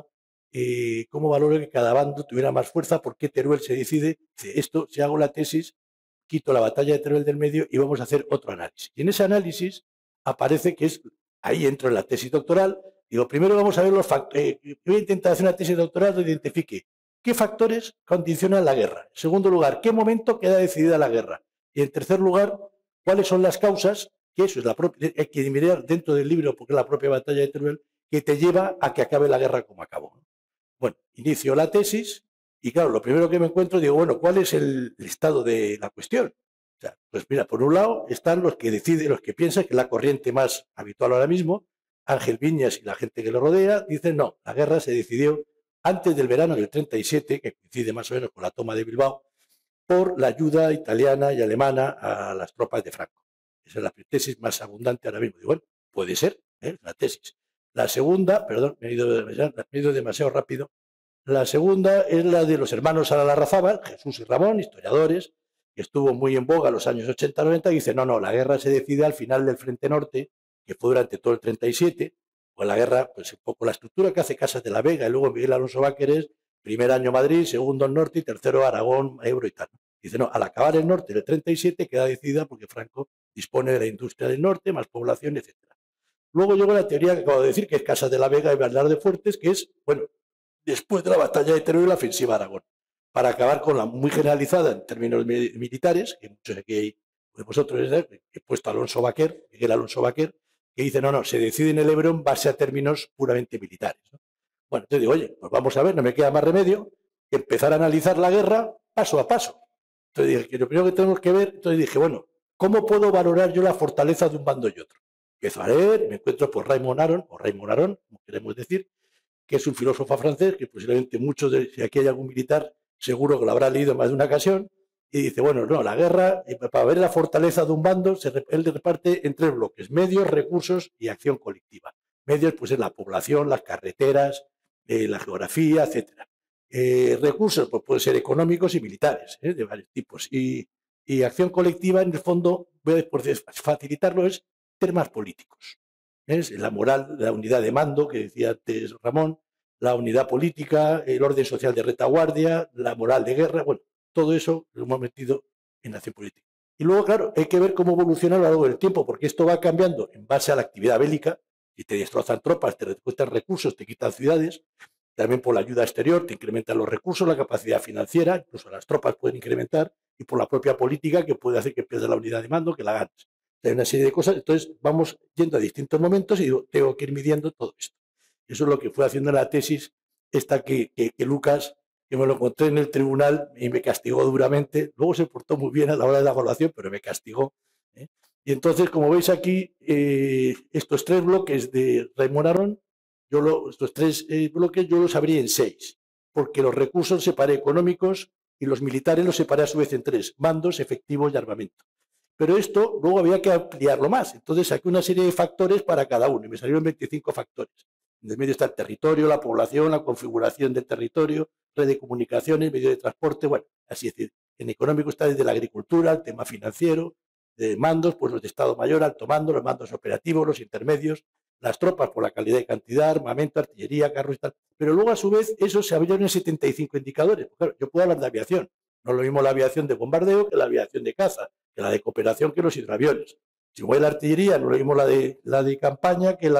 cómo valoro que cada bando tuviera más fuerza, por qué Teruel se decide, dice, esto, si hago la tesis, quito la batalla de Teruel del medio y vamos a hacer otro análisis. Y en ese análisis aparece que es, ahí entro en la tesis doctoral, digo, primero vamos a ver los factores, voy a intentar hacer una tesis doctoral donde identifique qué factores condicionan la guerra. En segundo lugar, qué momento queda decidida la guerra. Y en tercer lugar, cuáles son las causas, que eso es la propia, hay que mirar dentro del libro, porque es la propia batalla de Teruel, que te lleva a que acabe la guerra como acabó. Bueno, inicio la tesis y claro, lo primero que me encuentro, digo, bueno, ¿cuál es el estado de la cuestión? O sea, pues mira, por un lado están los que deciden, los que piensan que la corriente más habitual ahora mismo, Ángel Viñas y la gente que lo rodea, dicen no, la guerra se decidió antes del verano del 37, que coincide más o menos con la toma de Bilbao, por la ayuda italiana y alemana a las tropas de Franco. Esa es la tesis más abundante ahora mismo. Digo, bueno, puede ser, la tesis. La segunda, perdón, me he ido demasiado rápido. La segunda es la de los hermanos Larrazábal, Jesús y Ramón, historiadores, que estuvo muy en boga en los años 80-90, y dice, no, la guerra se decide al final del Frente Norte, que fue durante todo el 37, pues la guerra, pues un poco la estructura que hace Casas de la Vega, y luego Miguel Alonso Báqueres, primer año Madrid, segundo el norte y tercero Aragón, Ebro y tal. Dice, no, al acabar el norte del 37 queda decidida porque Franco dispone de la industria del norte, más población, etc. Luego llegó la teoría que acabo de decir, que es Casas de la Vega y Bernal de Fuertes, que es, bueno, después de la batalla de Teruel, la ofensiva a Aragón, para acabar con la muy generalizada en términos militares, que muchos aquí de vosotros he puesto a Alonso Baquer, Miguel Alonso Baquer, que dice, no, se decide en el Ebro en base a términos puramente militares, ¿no? Bueno, entonces digo, oye, pues vamos a ver, no me queda más remedio que empezar a analizar la guerra paso a paso. Entonces dije, que lo primero que tenemos que ver, entonces dije, bueno, ¿cómo puedo valorar yo la fortaleza de un bando y otro? Empiezo a leer, me encuentro por Raymond Aron, como queremos decir, que es un filósofo francés, que posiblemente muchos de, si aquí hay algún militar, seguro que lo habrá leído en más de una ocasión, y dice, bueno, no, la guerra, para ver la fortaleza de un bando, él reparte en tres bloques: medios, recursos y acción colectiva. Medios, pues es la población, las carreteras, la geografía, etcétera. Recursos, pues pueden ser económicos y militares, de varios tipos. Y acción colectiva, en el fondo, por facilitarlo, es temas políticos. ¿Es? La moral, la unidad de mando, que decía antes Ramón, la unidad política, el orden social de retaguardia, la moral de guerra, bueno, todo eso lo hemos metido en la acción política. Y luego, claro, hay que ver cómo evoluciona a lo largo del tiempo, porque esto va cambiando en base a la actividad bélica, y te destrozan tropas, te recuestan recursos, te quitan ciudades, también por la ayuda exterior te incrementan los recursos, la capacidad financiera, incluso las tropas pueden incrementar, y por la propia política que puede hacer que pierdas la unidad de mando, que la ganes. Hay una serie de cosas, entonces vamos yendo a distintos momentos y digo, tengo que ir midiendo todo esto. Eso es lo que fue haciendo la tesis esta que Lucas, que me lo encontré en el tribunal y me castigó duramente. Luego se portó muy bien a la hora de la evaluación, pero me castigó. Y entonces, como veis aquí, estos tres bloques de Raymond Aron, estos tres bloques yo los abrí en 6, porque los recursos separé económicos y los militares los separé a su vez en 3, mandos, efectivos y armamento. Pero esto luego había que ampliarlo más. Entonces saqué una serie de factores para cada uno y me salieron 25 factores. En el medio está el territorio, la población, la configuración del territorio, red de comunicaciones, medio de transporte, bueno, así es decir. En económico está desde la agricultura, el tema financiero, de mandos, pues los de Estado Mayor, alto mando, los mandos operativos, los intermedios, las tropas por la calidad y cantidad, armamento, artillería, carros y tal. Pero luego, a su vez, eso se abrieron en 75 indicadores. Pues claro, yo puedo hablar de aviación. No es lo mismo la aviación de bombardeo que la aviación de caza, que la de cooperación, que los hidroaviones. Si voy a la artillería, no es lo mismo la de campaña que la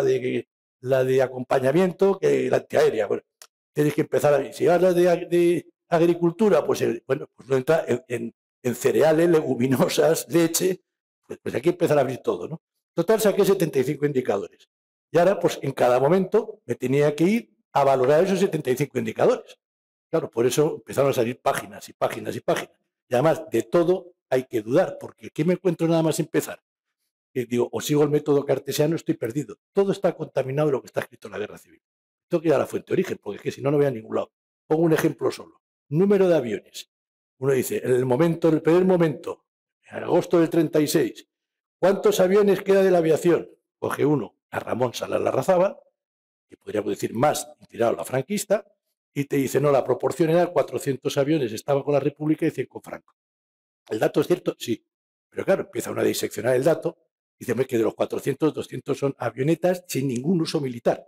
de acompañamiento, que la antiaérea. Bueno, tienes que empezar a ver. Si hablas de agricultura, pues bueno, pues no entra en cereales, leguminosas, leche, pues hay que empezar a abrir todo, ¿no? Total, saqué 75 indicadores. Y ahora, pues en cada momento me tenía que ir a valorar esos 75 indicadores. Claro, por eso empezaron a salir páginas y páginas y páginas. Y además, de todo hay que dudar, porque ¿qué me encuentro nada más empezar? Digo, o sigo el método cartesiano, estoy perdido. Todo está contaminado de lo que está escrito en la Guerra Civil. Tengo que ir a la fuente de origen, porque es que si no, no voy a ningún lado. Pongo un ejemplo solo. Número de aviones. Uno dice, en el primer momento, en agosto del 36, ¿cuántos aviones queda de la aviación? Coge uno, a Ramón Salas Larrazábal, que podríamos decir más, tirado a la franquista, y te dice, no, la proporción era 400 aviones, estaba con la República y 100 con Franco. ¿El dato es cierto? Sí. Pero claro, empieza uno a diseccionar el dato, y dice que de los 400, 200 son avionetas sin ningún uso militar.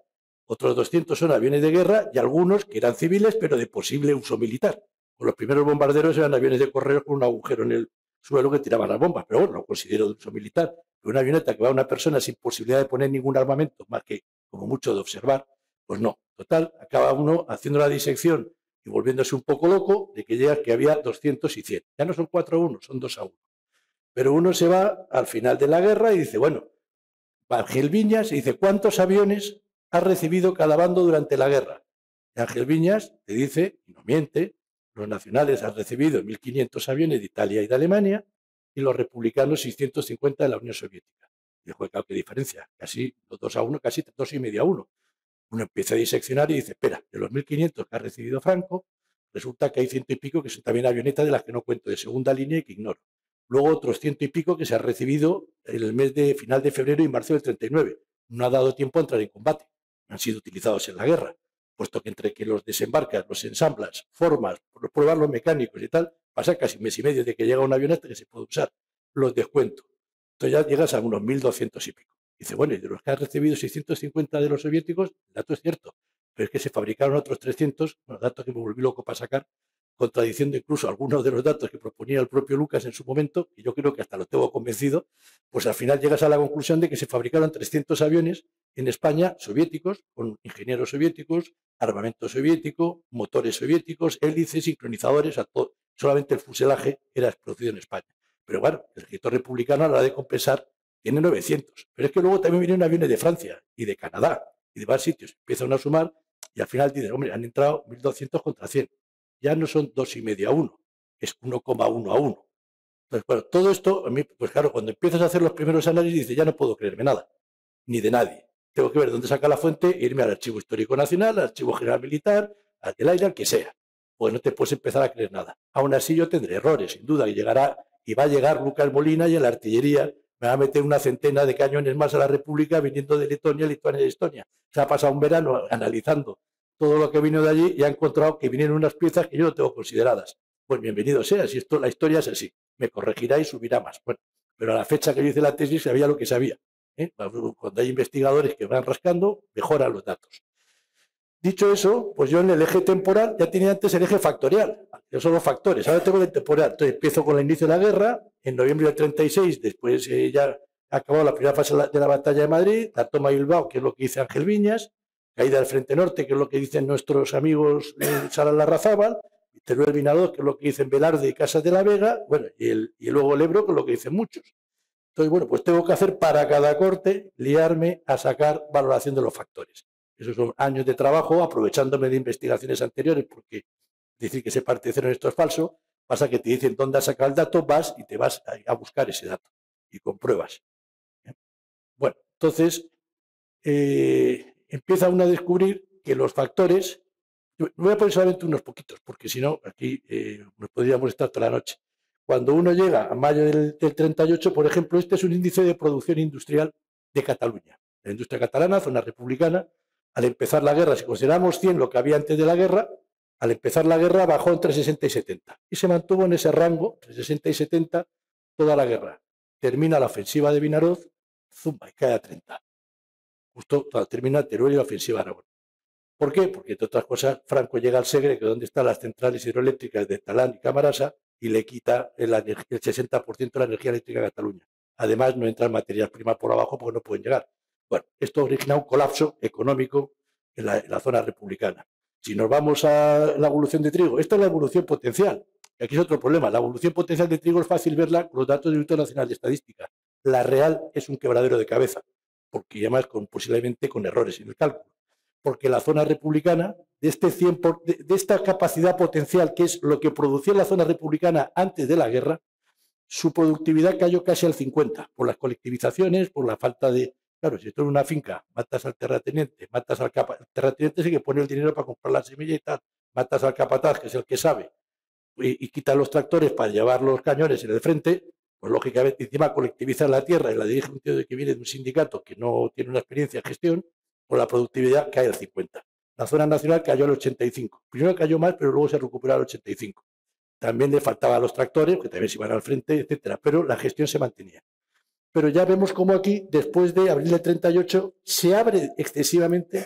otros 200 son aviones de guerra y algunos que eran civiles, pero de posible uso militar. Pues los primeros bombarderos eran aviones de correos con un agujero en el suelo que tiraban las bombas, pero bueno, lo considero de uso militar. Pero una avioneta que va a una persona sin posibilidad de poner ningún armamento, más que como mucho de observar, pues no. Total, acaba uno haciendo la disección y volviéndose un poco loco de que llega que había 200 y 100. Ya no son 4-1, son 2-1. Pero uno se va al final de la guerra y dice, bueno, Ángel Viñas y dice, ¿cuántos aviones ha recibido cada bando durante la guerra? Y Ángel Viñas te dice, y no miente, los nacionales han recibido 1.500 aviones de Italia y de Alemania y los republicanos 650 de la Unión Soviética. Y dijo, claro, qué diferencia, casi 2-1, casi 2,5-1. Uno empieza a diseccionar y dice, espera, de los 1.500 que ha recibido Franco, resulta que hay 100 y pico que son también avionetas de las que no cuento, de segunda línea y que ignoro. Luego otros 100 y pico que se han recibido en el mes de final de febrero y marzo del 39. No ha dado tiempo a entrar en combate. Han sido utilizados en la guerra, puesto que entre que los desembarcas, los ensamblas, formas, pruebas los mecánicos y tal, pasa casi un mes y medio de que llega un avioneta que se puede usar. Los descuento. Entonces ya llegas a unos 1.200 y pico. Dice, bueno, y de los que han recibido 650 de los soviéticos, el dato es cierto, pero es que se fabricaron otros 300, los datos que me volví loco para sacar, contradiciendo incluso algunos de los datos que proponía el propio Lucas en su momento, y yo creo que hasta lo tengo convencido, pues al final llegas a la conclusión de que se fabricaron 300 aviones en España soviéticos, con ingenieros soviéticos, armamento soviético, motores soviéticos, hélices, sincronizadores, solamente el fuselaje era producido en España. Pero bueno, el ejército republicano a la hora de compensar tiene 900. Pero es que luego también vienen aviones de Francia y de Canadá y de varios sitios. Empiezan a sumar y al final dicen, hombre, han entrado 1.200 contra 100. Ya no son 2,5-1, es 1,1-1. Entonces, bueno, todo esto, a mí, pues claro, cuando empiezas a hacer los primeros análisis, dices, ya no puedo creerme nada, ni de nadie. Tengo que ver dónde saca la fuente e irme al Archivo Histórico Nacional, al Archivo General Militar, al del aire, al que sea. Pues no te puedes empezar a creer nada. Aún así yo tendré errores, sin duda, y va a llegar Lucas Molina y en la artillería me va a meter una centena de cañones más a la República viniendo de Letonia, Lituania y Estonia. Se ha pasado un verano analizando todo lo que vino de allí y ha encontrado que vinieron unas piezas que yo no tengo consideradas. Pues bienvenido sea, si esto la historia es así. Me corregirá y subirá más. Bueno, pero a la fecha que yo hice la tesis sabía lo que sabía. Cuando hay investigadores que van rascando, mejoran los datos. Dicho eso, pues yo en el eje temporal ya tenía antes el eje factorial. Yo son los factores. Ahora tengo el temporal. Entonces empiezo con el inicio de la guerra. En noviembre del 36, después ya ha acabado la primera fase de la batalla de Madrid, la toma de Bilbao, que es lo que dice Ángel Viñas, caída del Frente Norte, que es lo que dicen nuestros amigos Sara Larrazábal, Teruel Vinadoz, que es lo que dicen Velarde y Casas de la Vega, bueno, y luego el Ebro, que es lo que dicen muchos. Entonces, bueno, pues tengo que hacer para cada corte, liarme a sacar valoración de los factores. Esos son años de trabajo, aprovechándome de investigaciones anteriores, porque decir que se parte de cero en esto es falso, pasa que te dicen dónde has sacado el dato, vas y te vas a buscar ese dato y compruebas. Bueno, entonces empieza uno a descubrir que los factores, voy a poner solamente unos poquitos, porque si no, aquí nos podríamos estar toda la noche. Cuando uno llega a mayo del 38, por ejemplo, este es un índice de producción industrial de Cataluña. La industria catalana, zona republicana, al empezar la guerra, si consideramos 100 lo que había antes de la guerra, al empezar la guerra bajó entre 60 y 70 y se mantuvo en ese rango, entre 60 y 70, toda la guerra. Termina la ofensiva de Vinaroz, zumba, y cae a 30. Justo termina Teruel y la ofensiva de Aragón. ¿Por qué? Porque, entre otras cosas, Franco llega al Segre, que es donde están las centrales hidroeléctricas de Talán y Camarasa, y le quita el 60% de la energía eléctrica a Cataluña. Además, no entran materias primas por abajo porque no pueden llegar. Bueno, esto origina un colapso económico en la zona republicana. Si nos vamos a la evolución de trigo, esta es la evolución potencial. Y aquí es otro problema. La evolución potencial de trigo es fácil verla con los datos del Instituto Nacional de Estadística. La real es un quebradero de cabeza, porque además posiblemente con errores en el cálculo. Porque la zona republicana, de esta capacidad potencial, que es lo que producía la zona republicana antes de la guerra, su productividad cayó casi al 50%, por las colectivizaciones, por la falta de... Claro, si tú en una finca matas al terrateniente, matas al capataz, el terrateniente sí que pone el dinero para comprar la semilla y tal, matas al capataz, que es el que sabe, y quita los tractores para llevar los cañones en el frente, pues lógicamente encima colectivizar la tierra y la dirige un tío que viene de un sindicato que no tiene una experiencia en gestión, pues la productividad cae al 50%. La zona nacional cayó al 85%. Primero cayó más, pero luego se recuperó al 85%. También le faltaban los tractores, que también se iban al frente, etcétera, pero la gestión se mantenía. Pero ya vemos cómo aquí, después de abril del 38, se abre excesivamente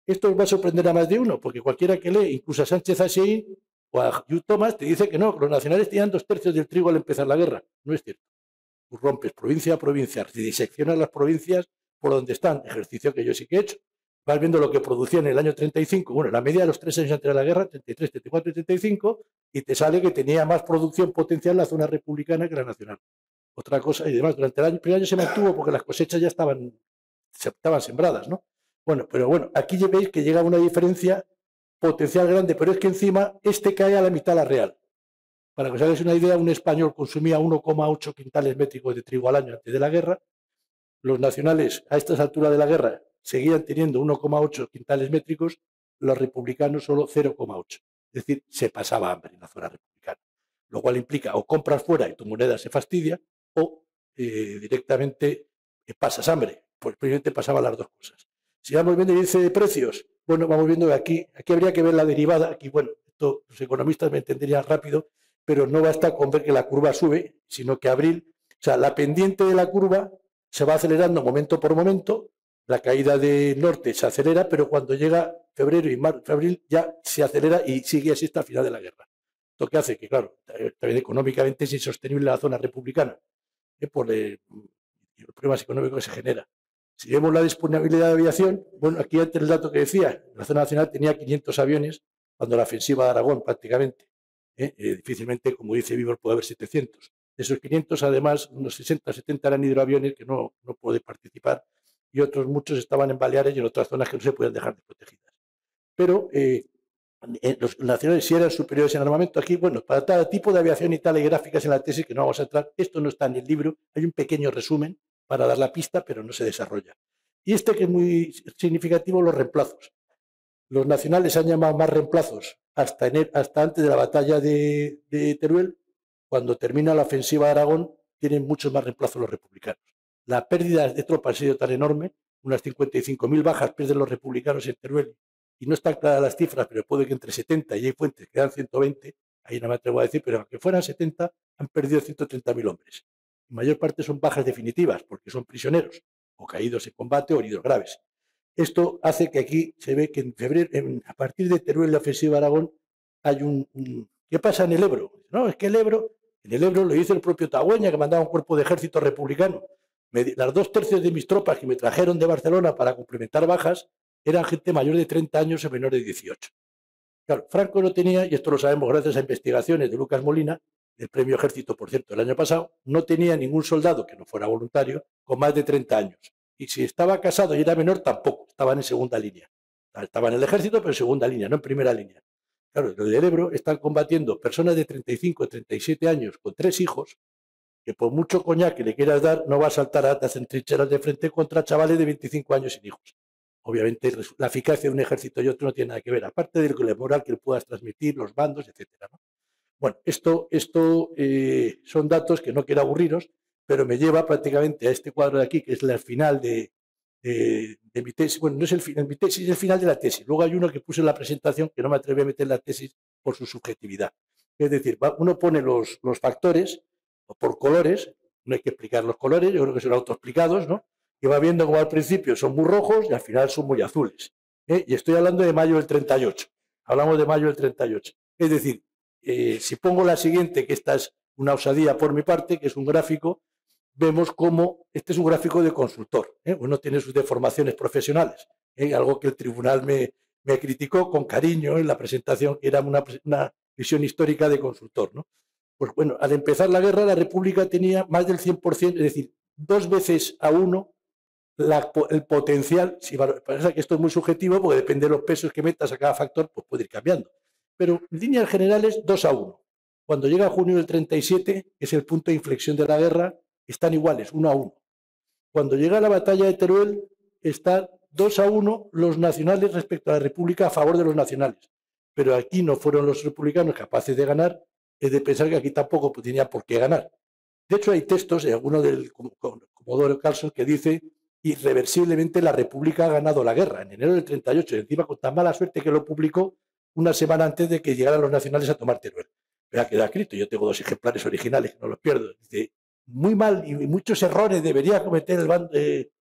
Esto os va a sorprender a más de uno, porque cualquiera que lee, incluso a Sánchez Aseín o a Hugh Thomas, te dice que no, los nacionales tenían 2/3 del trigo al empezar la guerra. No es cierto. Tú rompes provincia a provincia, diseccionas las provincias por donde están, ejercicio que yo sí que he hecho. Vas viendo lo que producían en el año 35, bueno, la media de los 3 años antes de la guerra, 33, 34 y 35, y te sale que tenía más producción potencial la zona republicana que la nacional. Otra cosa, y además, durante el primer año se mantuvo porque las cosechas ya estaban sembradas, ¿no? Bueno, pero bueno, aquí veis que llega una diferencia potencial grande, pero es que encima este cae a la mitad la real. Para que os hagáis una idea, un español consumía 1,8 quintales métricos de trigo al año antes de la guerra. Los nacionales, a estas alturas de la guerra, seguían teniendo 1,8 quintales métricos, los republicanos solo 0,8. Es decir, se pasaba hambre en la zona republicana. Lo cual implica o compras fuera y tu moneda se fastidia, o directamente pasas hambre. Pues primero pasaban las dos cosas. Si vamos viendo el índice de precios, bueno, vamos viendo que aquí habría que ver la derivada. Aquí, bueno, esto los economistas me entenderían rápido, pero no basta con ver que la curva sube, sino que la pendiente de la curva se va acelerando momento por momento, la caída de norte se acelera, pero cuando llega febrero y marzo, abril ya se acelera y sigue así hasta el final de la guerra. Esto que hace que, claro, también económicamente es insostenible la zona republicana, por los problemas económicos que se generan. Si vemos la disponibilidad de aviación, bueno, aquí antes el dato que decía, la zona nacional tenía 500 aviones cuando la ofensiva de Aragón prácticamente. Difícilmente, como dice Víbor, puede haber 700. De esos 500, además, unos 60, 70 eran hidroaviones que no pueden participar y otros muchos estaban en Baleares y en otras zonas que no se pueden dejar desprotegidas. Pero los nacionales sí eran superiores en armamento. Aquí, bueno, para cada tipo de aviación y tal, hay gráficas en la tesis que no vamos a entrar. Esto no está en el libro. Hay un pequeño resumen para dar la pista, pero no se desarrolla. Y que es muy significativo, los reemplazos. Los nacionales han llamado más reemplazos hasta antes de la batalla de Teruel. Cuando termina la ofensiva de Aragón, tienen muchos más reemplazos los republicanos. La pérdida de tropas ha sido tan enorme, unas 55.000 bajas pierden los republicanos en Teruel, y no están claras las cifras, pero puede que entre 70 y hay fuentes que quedan 120, ahí no me atrevo a decir, pero aunque fueran 70, han perdido 130.000 hombres. La mayor parte son bajas definitivas, porque son prisioneros, o caídos en combate o heridos graves. Esto hace que aquí se ve que en febrero, a partir de Teruel, la ofensiva de Aragón, hay ¿qué pasa en el Ebro? No, es que en el Ebro lo dice el propio Tagüeña, que mandaba un cuerpo de ejército republicano. Las 2/3 de mis tropas que me trajeron de Barcelona para complementar bajas eran gente mayor de 30 años o menor de 18. Claro, Franco no tenía, y esto lo sabemos gracias a investigaciones de Lucas Molina, del Premio Ejército, por cierto, el año pasado, no tenía ningún soldado que no fuera voluntario con más de 30 años. Y si estaba casado y era menor, tampoco, estaban en segunda línea. Estaban en el ejército, pero en segunda línea, no en primera línea. Claro, en el Ebro están combatiendo personas de 35 o 37 años con 3 hijos, que por mucho coñac que le quieras dar, no va a saltar a en trincheras de frente contra chavales de 25 años sin hijos. Obviamente, la eficacia de un ejército y otro no tiene nada que ver, aparte de la moral que le puedas transmitir, los bandos, etcétera, ¿no? Bueno, esto son datos que no quiero aburriros, pero me lleva prácticamente a este cuadro de aquí, que es el final de mi tesis. Bueno, no es el final de mi tesis, es el final de la tesis. Luego hay uno que puse en la presentación que no me atreví a meter en la tesis por su subjetividad. Es decir, uno pone los factores por colores, no hay que explicar los colores, yo creo que son autoexplicados, ¿no? Y va viendo como al principio son muy rojos y al final son muy azules. Y estoy hablando de mayo del 38. Hablamos de mayo del 38. Es decir, si pongo la siguiente, que esta es una osadía por mi parte, que es un gráfico, vemos cómo este es un gráfico de consultor. Uno tiene sus deformaciones profesionales, algo que el tribunal me criticó con cariño en la presentación, que era una visión histórica de consultor, ¿no? Pues bueno, al empezar la guerra, la República tenía más del 100%, es decir, 2 veces a 1 el potencial. Parece que esto es muy subjetivo, porque depende de los pesos que metas a cada factor, pues puede ir cambiando. Pero en líneas generales, 2 a 1. Cuando llega junio del 37, que es el punto de inflexión de la guerra, están iguales, 1 a 1. Cuando llega la batalla de Teruel, están 2 a 1 los nacionales respecto a la República a favor de los nacionales. Pero aquí no fueron los republicanos capaces de ganar, es de pensar que aquí tampoco tenía por qué ganar. De hecho, hay textos, alguno del Comodoro Carlson, que dice irreversiblemente la República ha ganado la guerra en enero del 38, y encima con tan mala suerte que lo publicó una semana antes de que llegaran los nacionales a tomar Teruel. Pero ha quedado escrito, yo tengo 2 ejemplares originales, que no los pierdo. Dice, muy mal y muchos errores debería cometer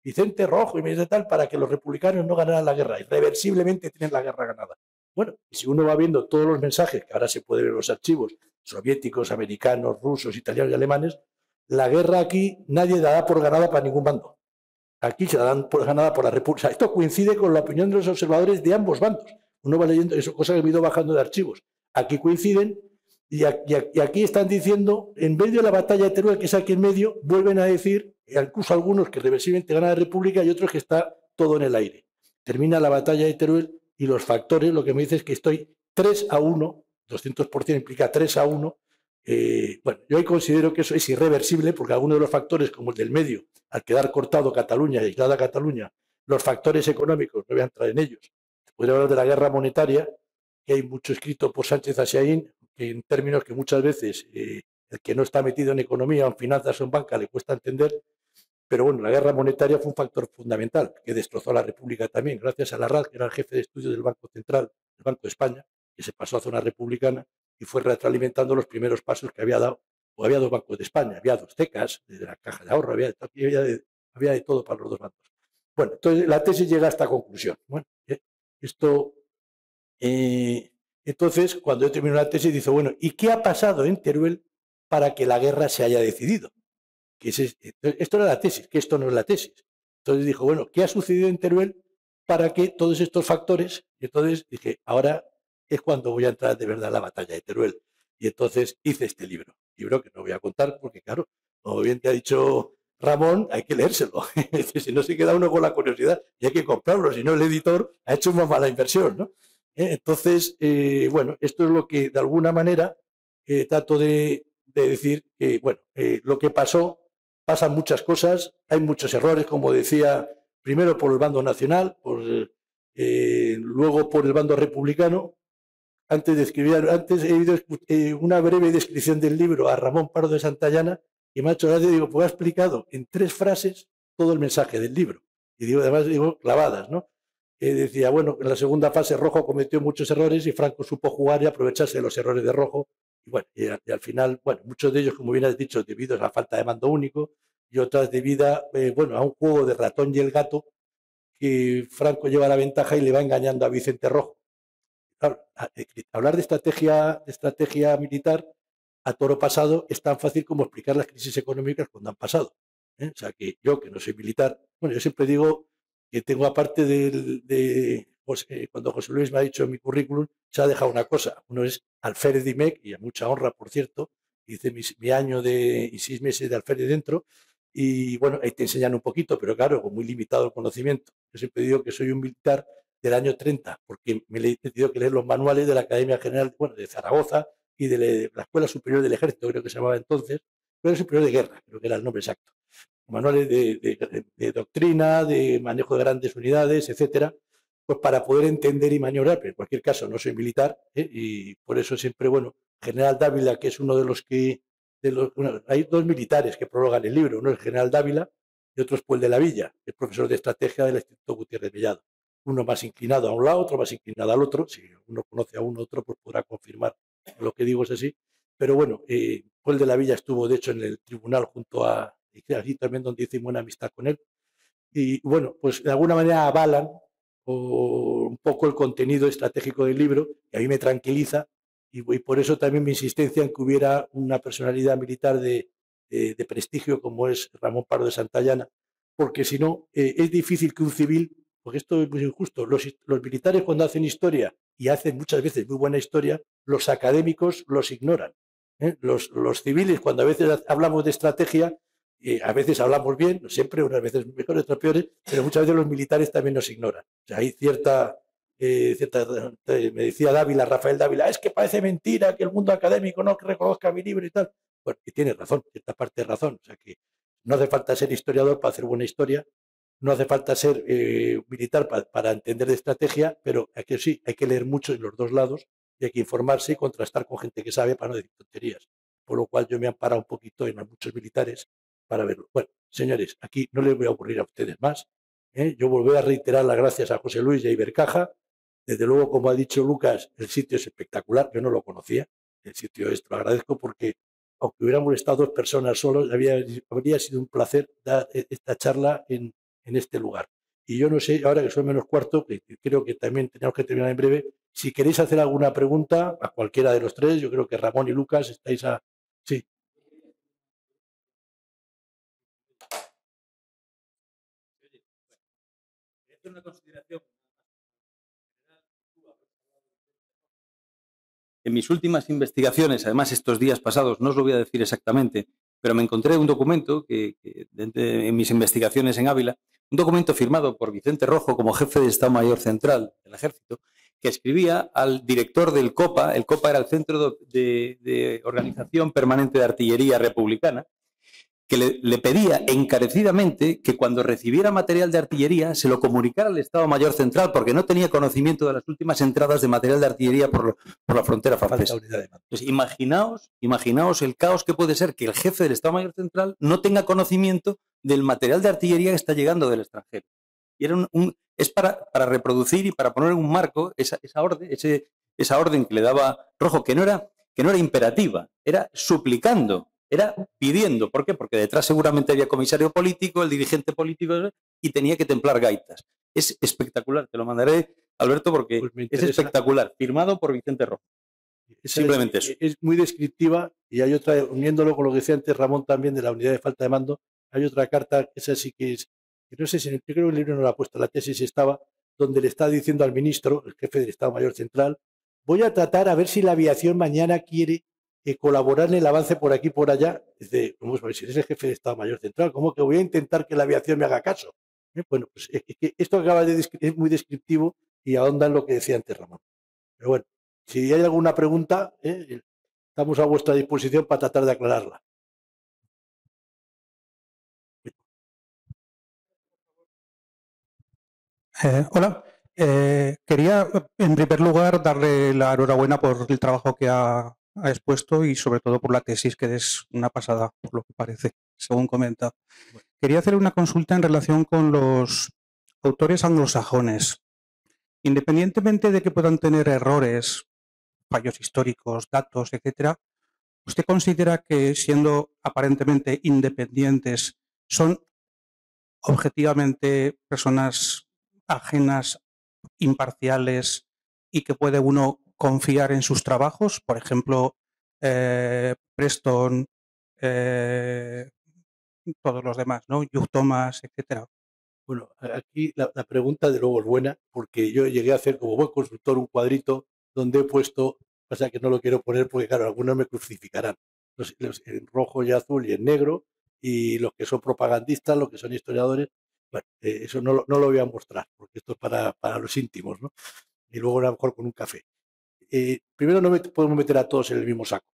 Vicente Rojo y de tal, para que los republicanos no ganaran la guerra. Irreversiblemente tienen la guerra ganada. Bueno, y si uno va viendo todos los mensajes, que ahora se puede ver en los archivos, soviéticos, americanos, rusos, italianos y alemanes, la guerra aquí nadie la da por ganada para ningún bando. Aquí se la dan por ganada por la República. Esto coincide con la opinión de los observadores de ambos bandos. Uno va leyendo eso, cosas que me he ido bajando de archivos. Aquí coinciden y aquí están diciendo, en medio de la batalla de Teruel, que es aquí en medio, vuelven a decir, incluso algunos que reversiblemente gana la República y otros que está todo en el aire. Termina la batalla de Teruel y los factores, lo que me dice es que estoy 3-1, 200% implica 3-1. Bueno, yo ahí considero que eso es irreversible porque algunos de los factores, como el del medio, al quedar cortado Cataluña y aislada Cataluña, los factores económicos, no voy a entrar en ellos. Podría hablar de la guerra monetaria, que hay mucho escrito por Sánchez Asiaín, que en términos que muchas veces el que no está metido en economía o en finanzas o en banca le cuesta entender, pero bueno, la guerra monetaria fue un factor fundamental que destrozó a la República también, gracias a Larraz, que era el jefe de estudios del Banco Central, del Banco de España, que se pasó a zona republicana y fue retroalimentando los primeros pasos que había dado. O había dos bancos de España, había dos tecas, de la Caja de Ahorro, había de todo para los dos bancos. Bueno, entonces la tesis llega a esta conclusión. Bueno, esto, entonces, cuando yo termino la tesis, dice, bueno, ¿y qué ha pasado en Teruel para que la guerra se haya decidido? Esto era la tesis, que esto no es la tesis. Entonces dijo, bueno, ¿qué ha sucedido en Teruel para que todos estos factores? Y entonces dije, ahora es cuando voy a entrar de verdad a la batalla de Teruel. Y entonces hice este libro que no voy a contar porque, claro, como bien te ha dicho Ramón, hay que leérselo. Si no se queda uno con la curiosidad y hay que comprarlo, si no el editor ha hecho una mala inversión, ¿no? Entonces, bueno, esto es lo que de alguna manera trato de decir que, bueno, lo que pasó, pasan muchas cosas, hay muchos errores, como decía, primero por el bando nacional, luego por el bando republicano. Antes he oído una breve descripción del libro a Ramón Pardo de Santayana y me ha hecho gracia, digo, pues ha explicado en 3 frases todo el mensaje del libro. Y digo, además, digo, clavadas, ¿no? Decía, bueno, en la segunda fase Rojo cometió muchos errores y Franco supo jugar y aprovecharse de los errores de Rojo. Y bueno, y al final, bueno, muchos de ellos, como bien has dicho, debido a la falta de mando único y otras debido bueno, a un juego de ratón y el gato que Franco lleva la ventaja y le va engañando a Vicente Rojo. Claro, hablar de estrategia militar a toro pasado es tan fácil como explicar las crisis económicas cuando han pasado. O sea, que yo, que no soy militar, bueno, yo siempre digo que tengo aparte cuando José Luis me ha dicho en mi currículum, se ha dejado una cosa. Uno es alférez de IMEC, y a mucha honra, por cierto, hice mi año y 6 meses de alférez dentro, y bueno, ahí te enseñan un poquito, pero claro, con muy limitado el conocimiento. Yo siempre digo que soy un militar del año 30, porque me he tenido que leer los manuales de la Academia General, bueno, de Zaragoza y de la Escuela Superior del Ejército, creo que se llamaba entonces, Escuela Superior de Guerra, creo que era el nombre exacto. Manuales de doctrina, de manejo de grandes unidades, etcétera, pues para poder entender y maniobrar, pero en cualquier caso no soy militar, y por eso siempre, bueno, General Dávila, que es uno de los que, bueno, hay 2 militares que prologan el libro, uno es el General Dávila y otro es Puel de la Villa, el profesor de estrategia del Instituto Gutiérrez Mellado. Uno más inclinado a un lado, otro más inclinado al otro. Si uno conoce a uno u otro, pues podrá confirmar lo que digo es así. Pero bueno, Puel de la Villa estuvo, de hecho, en el tribunal junto a aquí también donde hice buena amistad con él. Y bueno, pues de alguna manera avalan un poco el contenido estratégico del libro, que a mí me tranquiliza, y por eso también mi insistencia en que hubiera una personalidad militar de prestigio como es Ramón Pardo de Santayana, porque si no, es difícil que un civil, porque esto es muy injusto, los militares cuando hacen historia, y hacen muchas veces muy buena historia, los académicos los ignoran. Los civiles, cuando a veces hablamos de estrategia, a veces hablamos bien, no siempre, unas veces mejores, otras peores, pero muchas veces los militares también nos ignoran. O sea, hay cierta me decía Dávila, Rafael Dávila, es que parece mentira que el mundo académico no reconozca mi libro y tal. Bueno, y tiene razón, cierta parte de razón. O sea, que no hace falta ser historiador para hacer buena historia, no hace falta ser militar para entender de estrategia, pero aquí sí, hay que leer mucho en los dos lados y hay que informarse y contrastar con gente que sabe para no decir tonterías. Por lo cual yo me he amparado un poquito en muchos militares para verlo. Bueno, señores, aquí no les voy a aburrir a ustedes más. Yo volveré a reiterar las gracias a José Luis y a Ibercaja. Desde luego, como ha dicho Lucas, el sitio es espectacular. Yo no lo conocía. El sitio lo agradezco porque, aunque hubiéramos estado 2 personas solos, habría sido un placer dar esta charla en en este lugar. Y yo no sé, ahora que son menos cuarto, que creo que también tenemos que terminar en breve, si queréis hacer alguna pregunta a cualquiera de los tres, yo creo que Ramón y Lucas estáis a... Sí. Una consideración. En mis últimas investigaciones, además estos días pasados, no os lo voy a decir exactamente, pero me encontré un documento en mis investigaciones en Ávila, un documento firmado por Vicente Rojo como jefe de Estado Mayor Central del Ejército, que escribía al director del COPA. El COPA era el Centro de Organización Permanente de Artillería Republicana, que le pedía encarecidamente que cuando recibiera material de artillería se lo comunicara al Estado Mayor Central, porque no tenía conocimiento de las últimas entradas de material de artillería por la frontera francesa. Entonces, imaginaos el caos que puede ser que el jefe del Estado Mayor Central no tenga conocimiento del material de artillería que está llegando del extranjero. Y es para reproducir y para poner en un marco esa orden que le daba Rojo, que no era imperativa, era suplicando. Era pidiendo. ¿Por qué? Porque detrás seguramente había comisario político, el dirigente político, y tenía que templar gaitas. Es espectacular. Te lo mandaré, Alberto, porque pues es espectacular. Firmado por Vicente Rojo. Simplemente eso. Es muy descriptiva, y hay otra, uniéndolo con lo que decía antes Ramón también de la unidad de falta de mando, hay otra carta, esa sí que es, que no sé si, yo creo que el libro no la ha puesto, la tesis estaba, donde le está diciendo al ministro, el jefe del Estado Mayor Central, voy a tratar a ver si la aviación mañana quiere colaborar en el avance por aquí y por allá. Dice, vamos a ver, si eres el jefe de Estado Mayor Central, ¿cómo que voy a intentar que la aviación me haga caso? Bueno, pues es que esto acaba de es muy descriptivo y ahonda en lo que decía antes Ramón. Pero bueno, si hay alguna pregunta, estamos a vuestra disposición para tratar de aclararla. Hola. Quería, en primer lugar, darle la enhorabuena por el trabajo que ha expuesto y sobre todo por la tesis, que es una pasada, por lo que parece, según comenta. Quería hacer una consulta en relación con los autores anglosajones. Independientemente de que puedan tener errores, fallos históricos, datos, etcétera, ¿usted considera que, siendo aparentemente independientes, son objetivamente personas ajenas, imparciales y que puede uno confiar en sus trabajos? Por ejemplo, Preston, todos los demás, ¿no? Hugh Thomas, etcétera. Bueno, aquí la pregunta de luego es buena, porque yo llegué a hacer como buen consultor un cuadrito donde he puesto, pasa que no lo quiero poner porque claro, algunos me crucificarán, los en rojo y azul y en negro, y los que son propagandistas, los que son historiadores, bueno, eso no lo voy a mostrar, porque esto es para los íntimos, ¿no? Y luego a lo mejor con un café. Primero no podemos meter a todos en el mismo saco.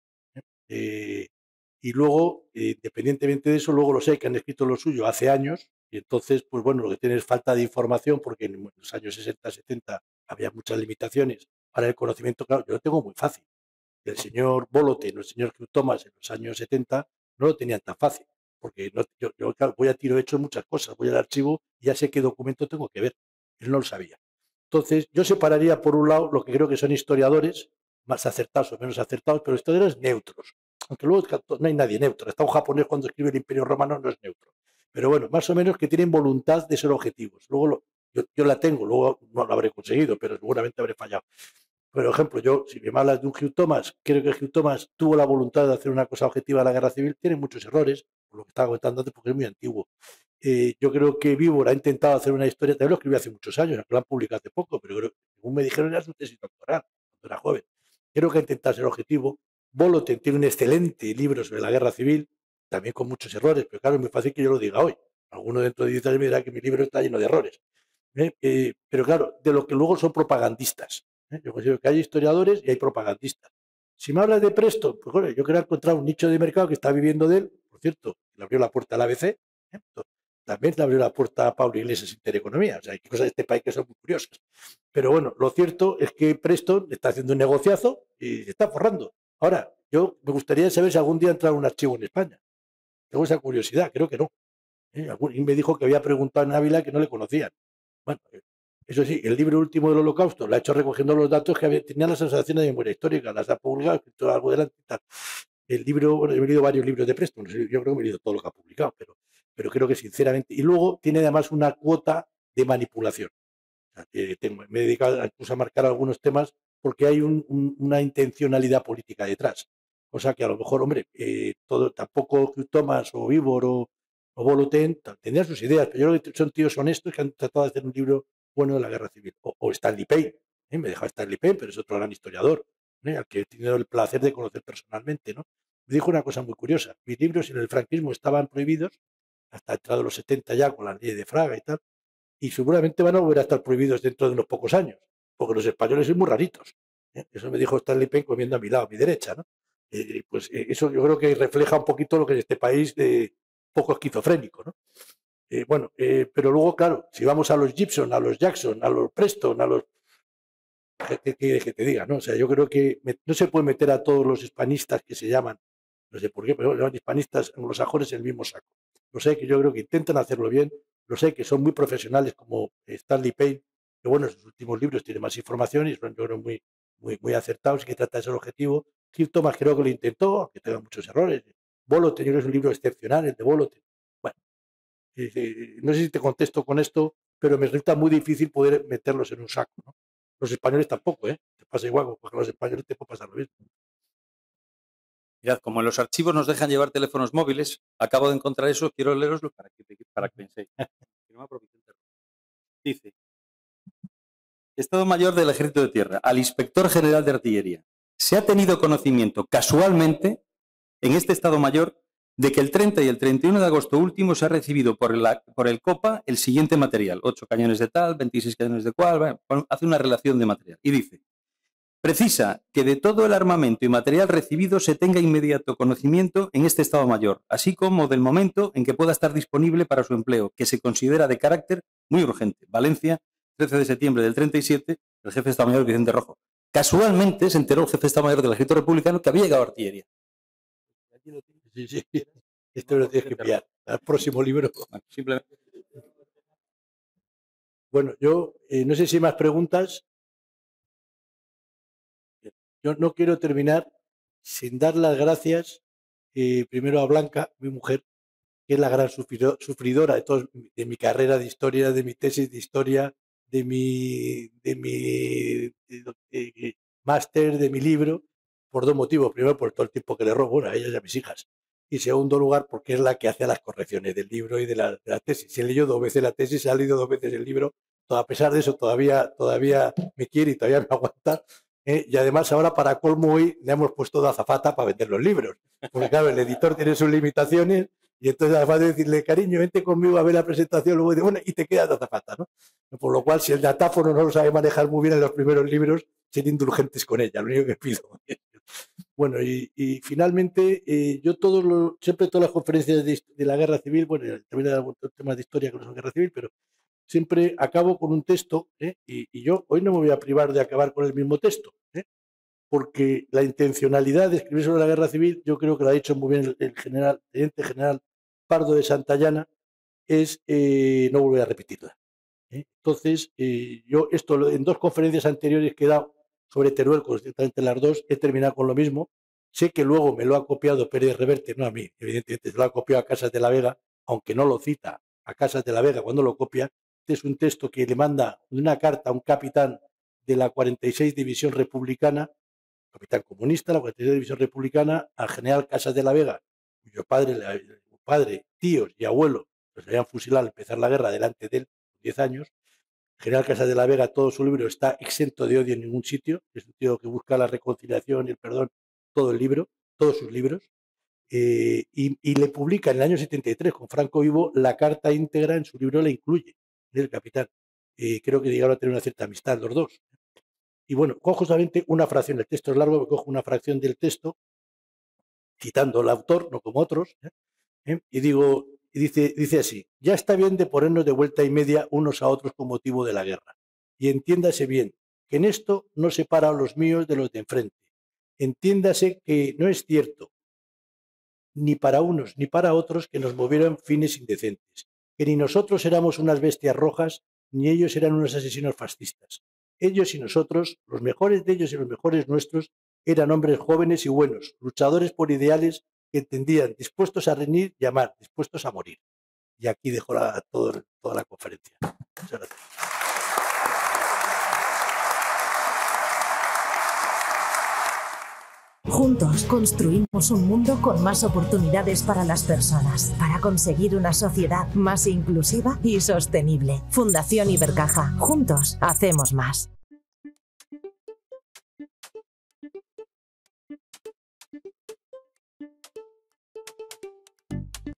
Y luego, independientemente de eso, luego los hay que han escrito lo suyo hace años, y entonces, pues bueno, lo que tiene es falta de información, porque en los años 60, 70 había muchas limitaciones para el conocimiento. Claro, yo lo tengo muy fácil. El señor Boloten o el señor Hugh Thomas en los años 70 no lo tenían tan fácil, porque yo claro, voy a tiro hecho en muchas cosas, voy al archivo y ya sé qué documento tengo que ver. Él no lo sabía. Entonces, yo separaría por un lado lo que creo que son historiadores, más acertados o menos acertados, pero historiadores neutros. Aunque luego no hay nadie neutro. Hasta un japonés cuando escribe el Imperio Romano no es neutro. Pero bueno, más o menos que tienen voluntad de ser objetivos. Luego yo la tengo, luego no la habré conseguido, pero seguramente habré fallado. Por ejemplo, si me hablas de un Hugh Thomas, creo que Hugh Thomas tuvo la voluntad de hacer una cosa objetiva a la guerra civil. Tiene muchos errores, por lo que estaba contando antes, porque es muy antiguo. Yo creo que Víbora ha intentado hacer una historia, también lo escribió hace muchos años, lo han publicado hace poco, pero según me dijeron era su tesis doctoral, cuando era joven. Creo que ha intentado ser objetivo. Boloten tiene un excelente libro sobre la guerra civil, también con muchos errores, pero claro, es muy fácil que yo lo diga hoy. Alguno dentro de 10 años me dirá que mi libro está lleno de errores. Pero claro, de lo que luego son propagandistas. Yo considero que hay historiadores y hay propagandistas. Si me hablas de Preston, pues bueno, yo creo encontrar un nicho de mercado que está viviendo de él. Por cierto, le abrió la puerta al ABC, también le abrió la puerta a Pablo Iglesias Intereconomía. O sea, hay cosas de este país que son muy curiosas. Pero bueno, lo cierto es que Preston está haciendo un negociazo y se está forrando. Ahora, yo me gustaría saber si algún día entra un archivo en España. Tengo esa curiosidad, creo que no. Y me dijo que había preguntado en Ávila que no le conocían. Bueno, eso sí, el libro último del Holocausto lo ha hecho recogiendo los datos que tenían las asociaciones de memoria histórica, las ha publicado, escrito algo delante y tal. El libro, bueno, he leído varios libros de Preston, yo creo que he leído todo lo que ha publicado, pero pero creo que sinceramente, y luego tiene además una cuota de manipulación. O sea, me he dedicado incluso a marcar algunos temas porque hay una intencionalidad política detrás. O sea que a lo mejor, hombre, tampoco Thomas o Ivor o Voloten tendrían sus ideas, pero yo creo que son tíos honestos que han tratado de hacer un libro bueno de la guerra civil. O Stanley Payne, me dejaba Stanley Payne, pero es otro gran historiador, al que he tenido el placer de conocer personalmente, ¿no? Me dijo una cosa muy curiosa: mis libros en el franquismo estaban prohibidos hasta entrado los 70 ya con la ley de Fraga y tal, y seguramente van a volver a estar prohibidos dentro de unos pocos años, porque los españoles son muy raritos. Eso me dijo Stanley Payne comiendo a mi lado, a mi derecha, ¿no? Eso yo creo que refleja un poquito lo que es este país poco esquizofrénico, ¿no? Pero luego, claro, si vamos a los Gibson, a los Jackson, a los Preston, a los... ¿Qué quieres que te diga, no? O sea, yo creo que no se puede meter a todos los hispanistas que se llaman, no sé por qué, pero los hispanistas anglosajones en el mismo saco. Lo sé que yo creo que intentan hacerlo bien, lo sé que son muy profesionales como Stanley Payne, que bueno, en sus últimos libros tiene más información y son yo creo muy acertados y que trata de ser objetivo. Keith Thomas creo que lo intentó, aunque tenga muchos errores. Voloten, yo creo que es un libro excepcional, el de Voloten. Bueno, no sé si te contesto con esto, pero me resulta muy difícil poder meterlos en un saco, ¿no? Los españoles tampoco, ¿eh? Te pasa igual, porque los españoles te puede pasar lo mismo. Mirad, como en los archivos nos dejan llevar teléfonos móviles, acabo de encontrar eso, quiero leeroslo para que penséis. Dice: Estado Mayor del Ejército de Tierra, al Inspector General de Artillería. Se ha tenido conocimiento casualmente en este Estado Mayor de que el 30 y el 31 de agosto último se ha recibido por el COPA el siguiente material: 8 cañones de tal, 26 cañones de cual, hace una relación de material. Y dice: precisa que de todo el armamento y material recibido se tenga inmediato conocimiento en este Estado Mayor, así como del momento en que pueda estar disponible para su empleo, que se considera de carácter muy urgente. Valencia, 13 de septiembre del 37, el jefe de Estado Mayor Vicente Rojo. Casualmente se enteró el jefe de Estado Mayor del Ejército Republicano que había llegado artillería. Sí. Esto lo tienes que pillar. Al próximo libro. Bueno, simplemente. Bueno, yo no sé si hay más preguntas. Yo no quiero terminar sin dar las gracias primero a Blanca, mi mujer, que es la gran sufridora de mi carrera de historia, de mi tesis de historia, de mi máster, de mi libro, por dos motivos. Primero, por todo el tiempo que le robo, bueno, a ellas y a mis hijas. Y segundo lugar, porque es la que hace las correcciones del libro y de la tesis. Se leyó 2 veces la tesis, se ha leído 2 veces el libro. A pesar de eso, todavía me quiere y todavía me aguanta. Y además ahora, para colmo, hoy le hemos puesto de azafata para vender los libros. Porque claro, el editor tiene sus limitaciones y entonces además de decirle: cariño, vente conmigo a ver la presentación, luego dice: bueno, y te quedas de azafata, ¿no? Por lo cual, si el datáfono no lo sabe manejar muy bien en los primeros libros, ser indulgentes con ella, lo único que pido. Bueno, y finalmente, yo siempre todas las conferencias de la guerra civil, bueno, también hay algunos temas de historia que no son guerra civil, pero siempre acabo con un texto, y yo hoy no me voy a privar de acabar con el mismo texto, porque la intencionalidad de escribir sobre la guerra civil, yo creo que lo ha dicho muy bien el teniente general Pardo de Santayana, es no volver a repetirla. Entonces, yo esto en 2 conferencias anteriores que he dado sobre Teruel, concretamente las 2, he terminado con lo mismo. Sé que luego me lo ha copiado Pérez Reverte, no a mí, evidentemente, se lo ha copiado a Casas de la Vega, aunque no lo cita a Casas de la Vega cuando lo copia. Este es un texto que le manda una carta a un capitán de la 46 División Republicana, capitán comunista, la 46 División Republicana, al general Casas de la Vega, cuyo padre, tíos y abuelo los habían fusilado al empezar la guerra delante de él, 10 años. General Casas de la Vega, todo su libro está exento de odio en ningún sitio. Es un tío que busca la reconciliación y el perdón, todo el libro, todos sus libros. Y le publica en el año 73, con Franco vivo, la carta íntegra en su libro, la incluye, del capitán. Creo que llegaron a tener una cierta amistad los dos. Y bueno, cojo solamente una fracción, el texto es largo, me cojo una fracción del texto, citando al autor, no como otros, y digo, y dice así: ya está bien de ponernos de vuelta y media unos a otros con motivo de la guerra. Y entiéndase bien que en esto no separa a los míos de los de enfrente. Entiéndase que no es cierto, ni para unos ni para otros, que nos movieran fines indecentes, que ni nosotros éramos unas bestias rojas, ni ellos eran unos asesinos fascistas. Ellos y nosotros, los mejores de ellos y los mejores nuestros, eran hombres jóvenes y buenos, luchadores por ideales que entendían, dispuestos a reñir y amar, dispuestos a morir. Y aquí dejo toda la conferencia. Muchas gracias. Juntos construimos un mundo con más oportunidades para las personas, para conseguir una sociedad más inclusiva y sostenible. Fundación Ibercaja. Juntos hacemos más.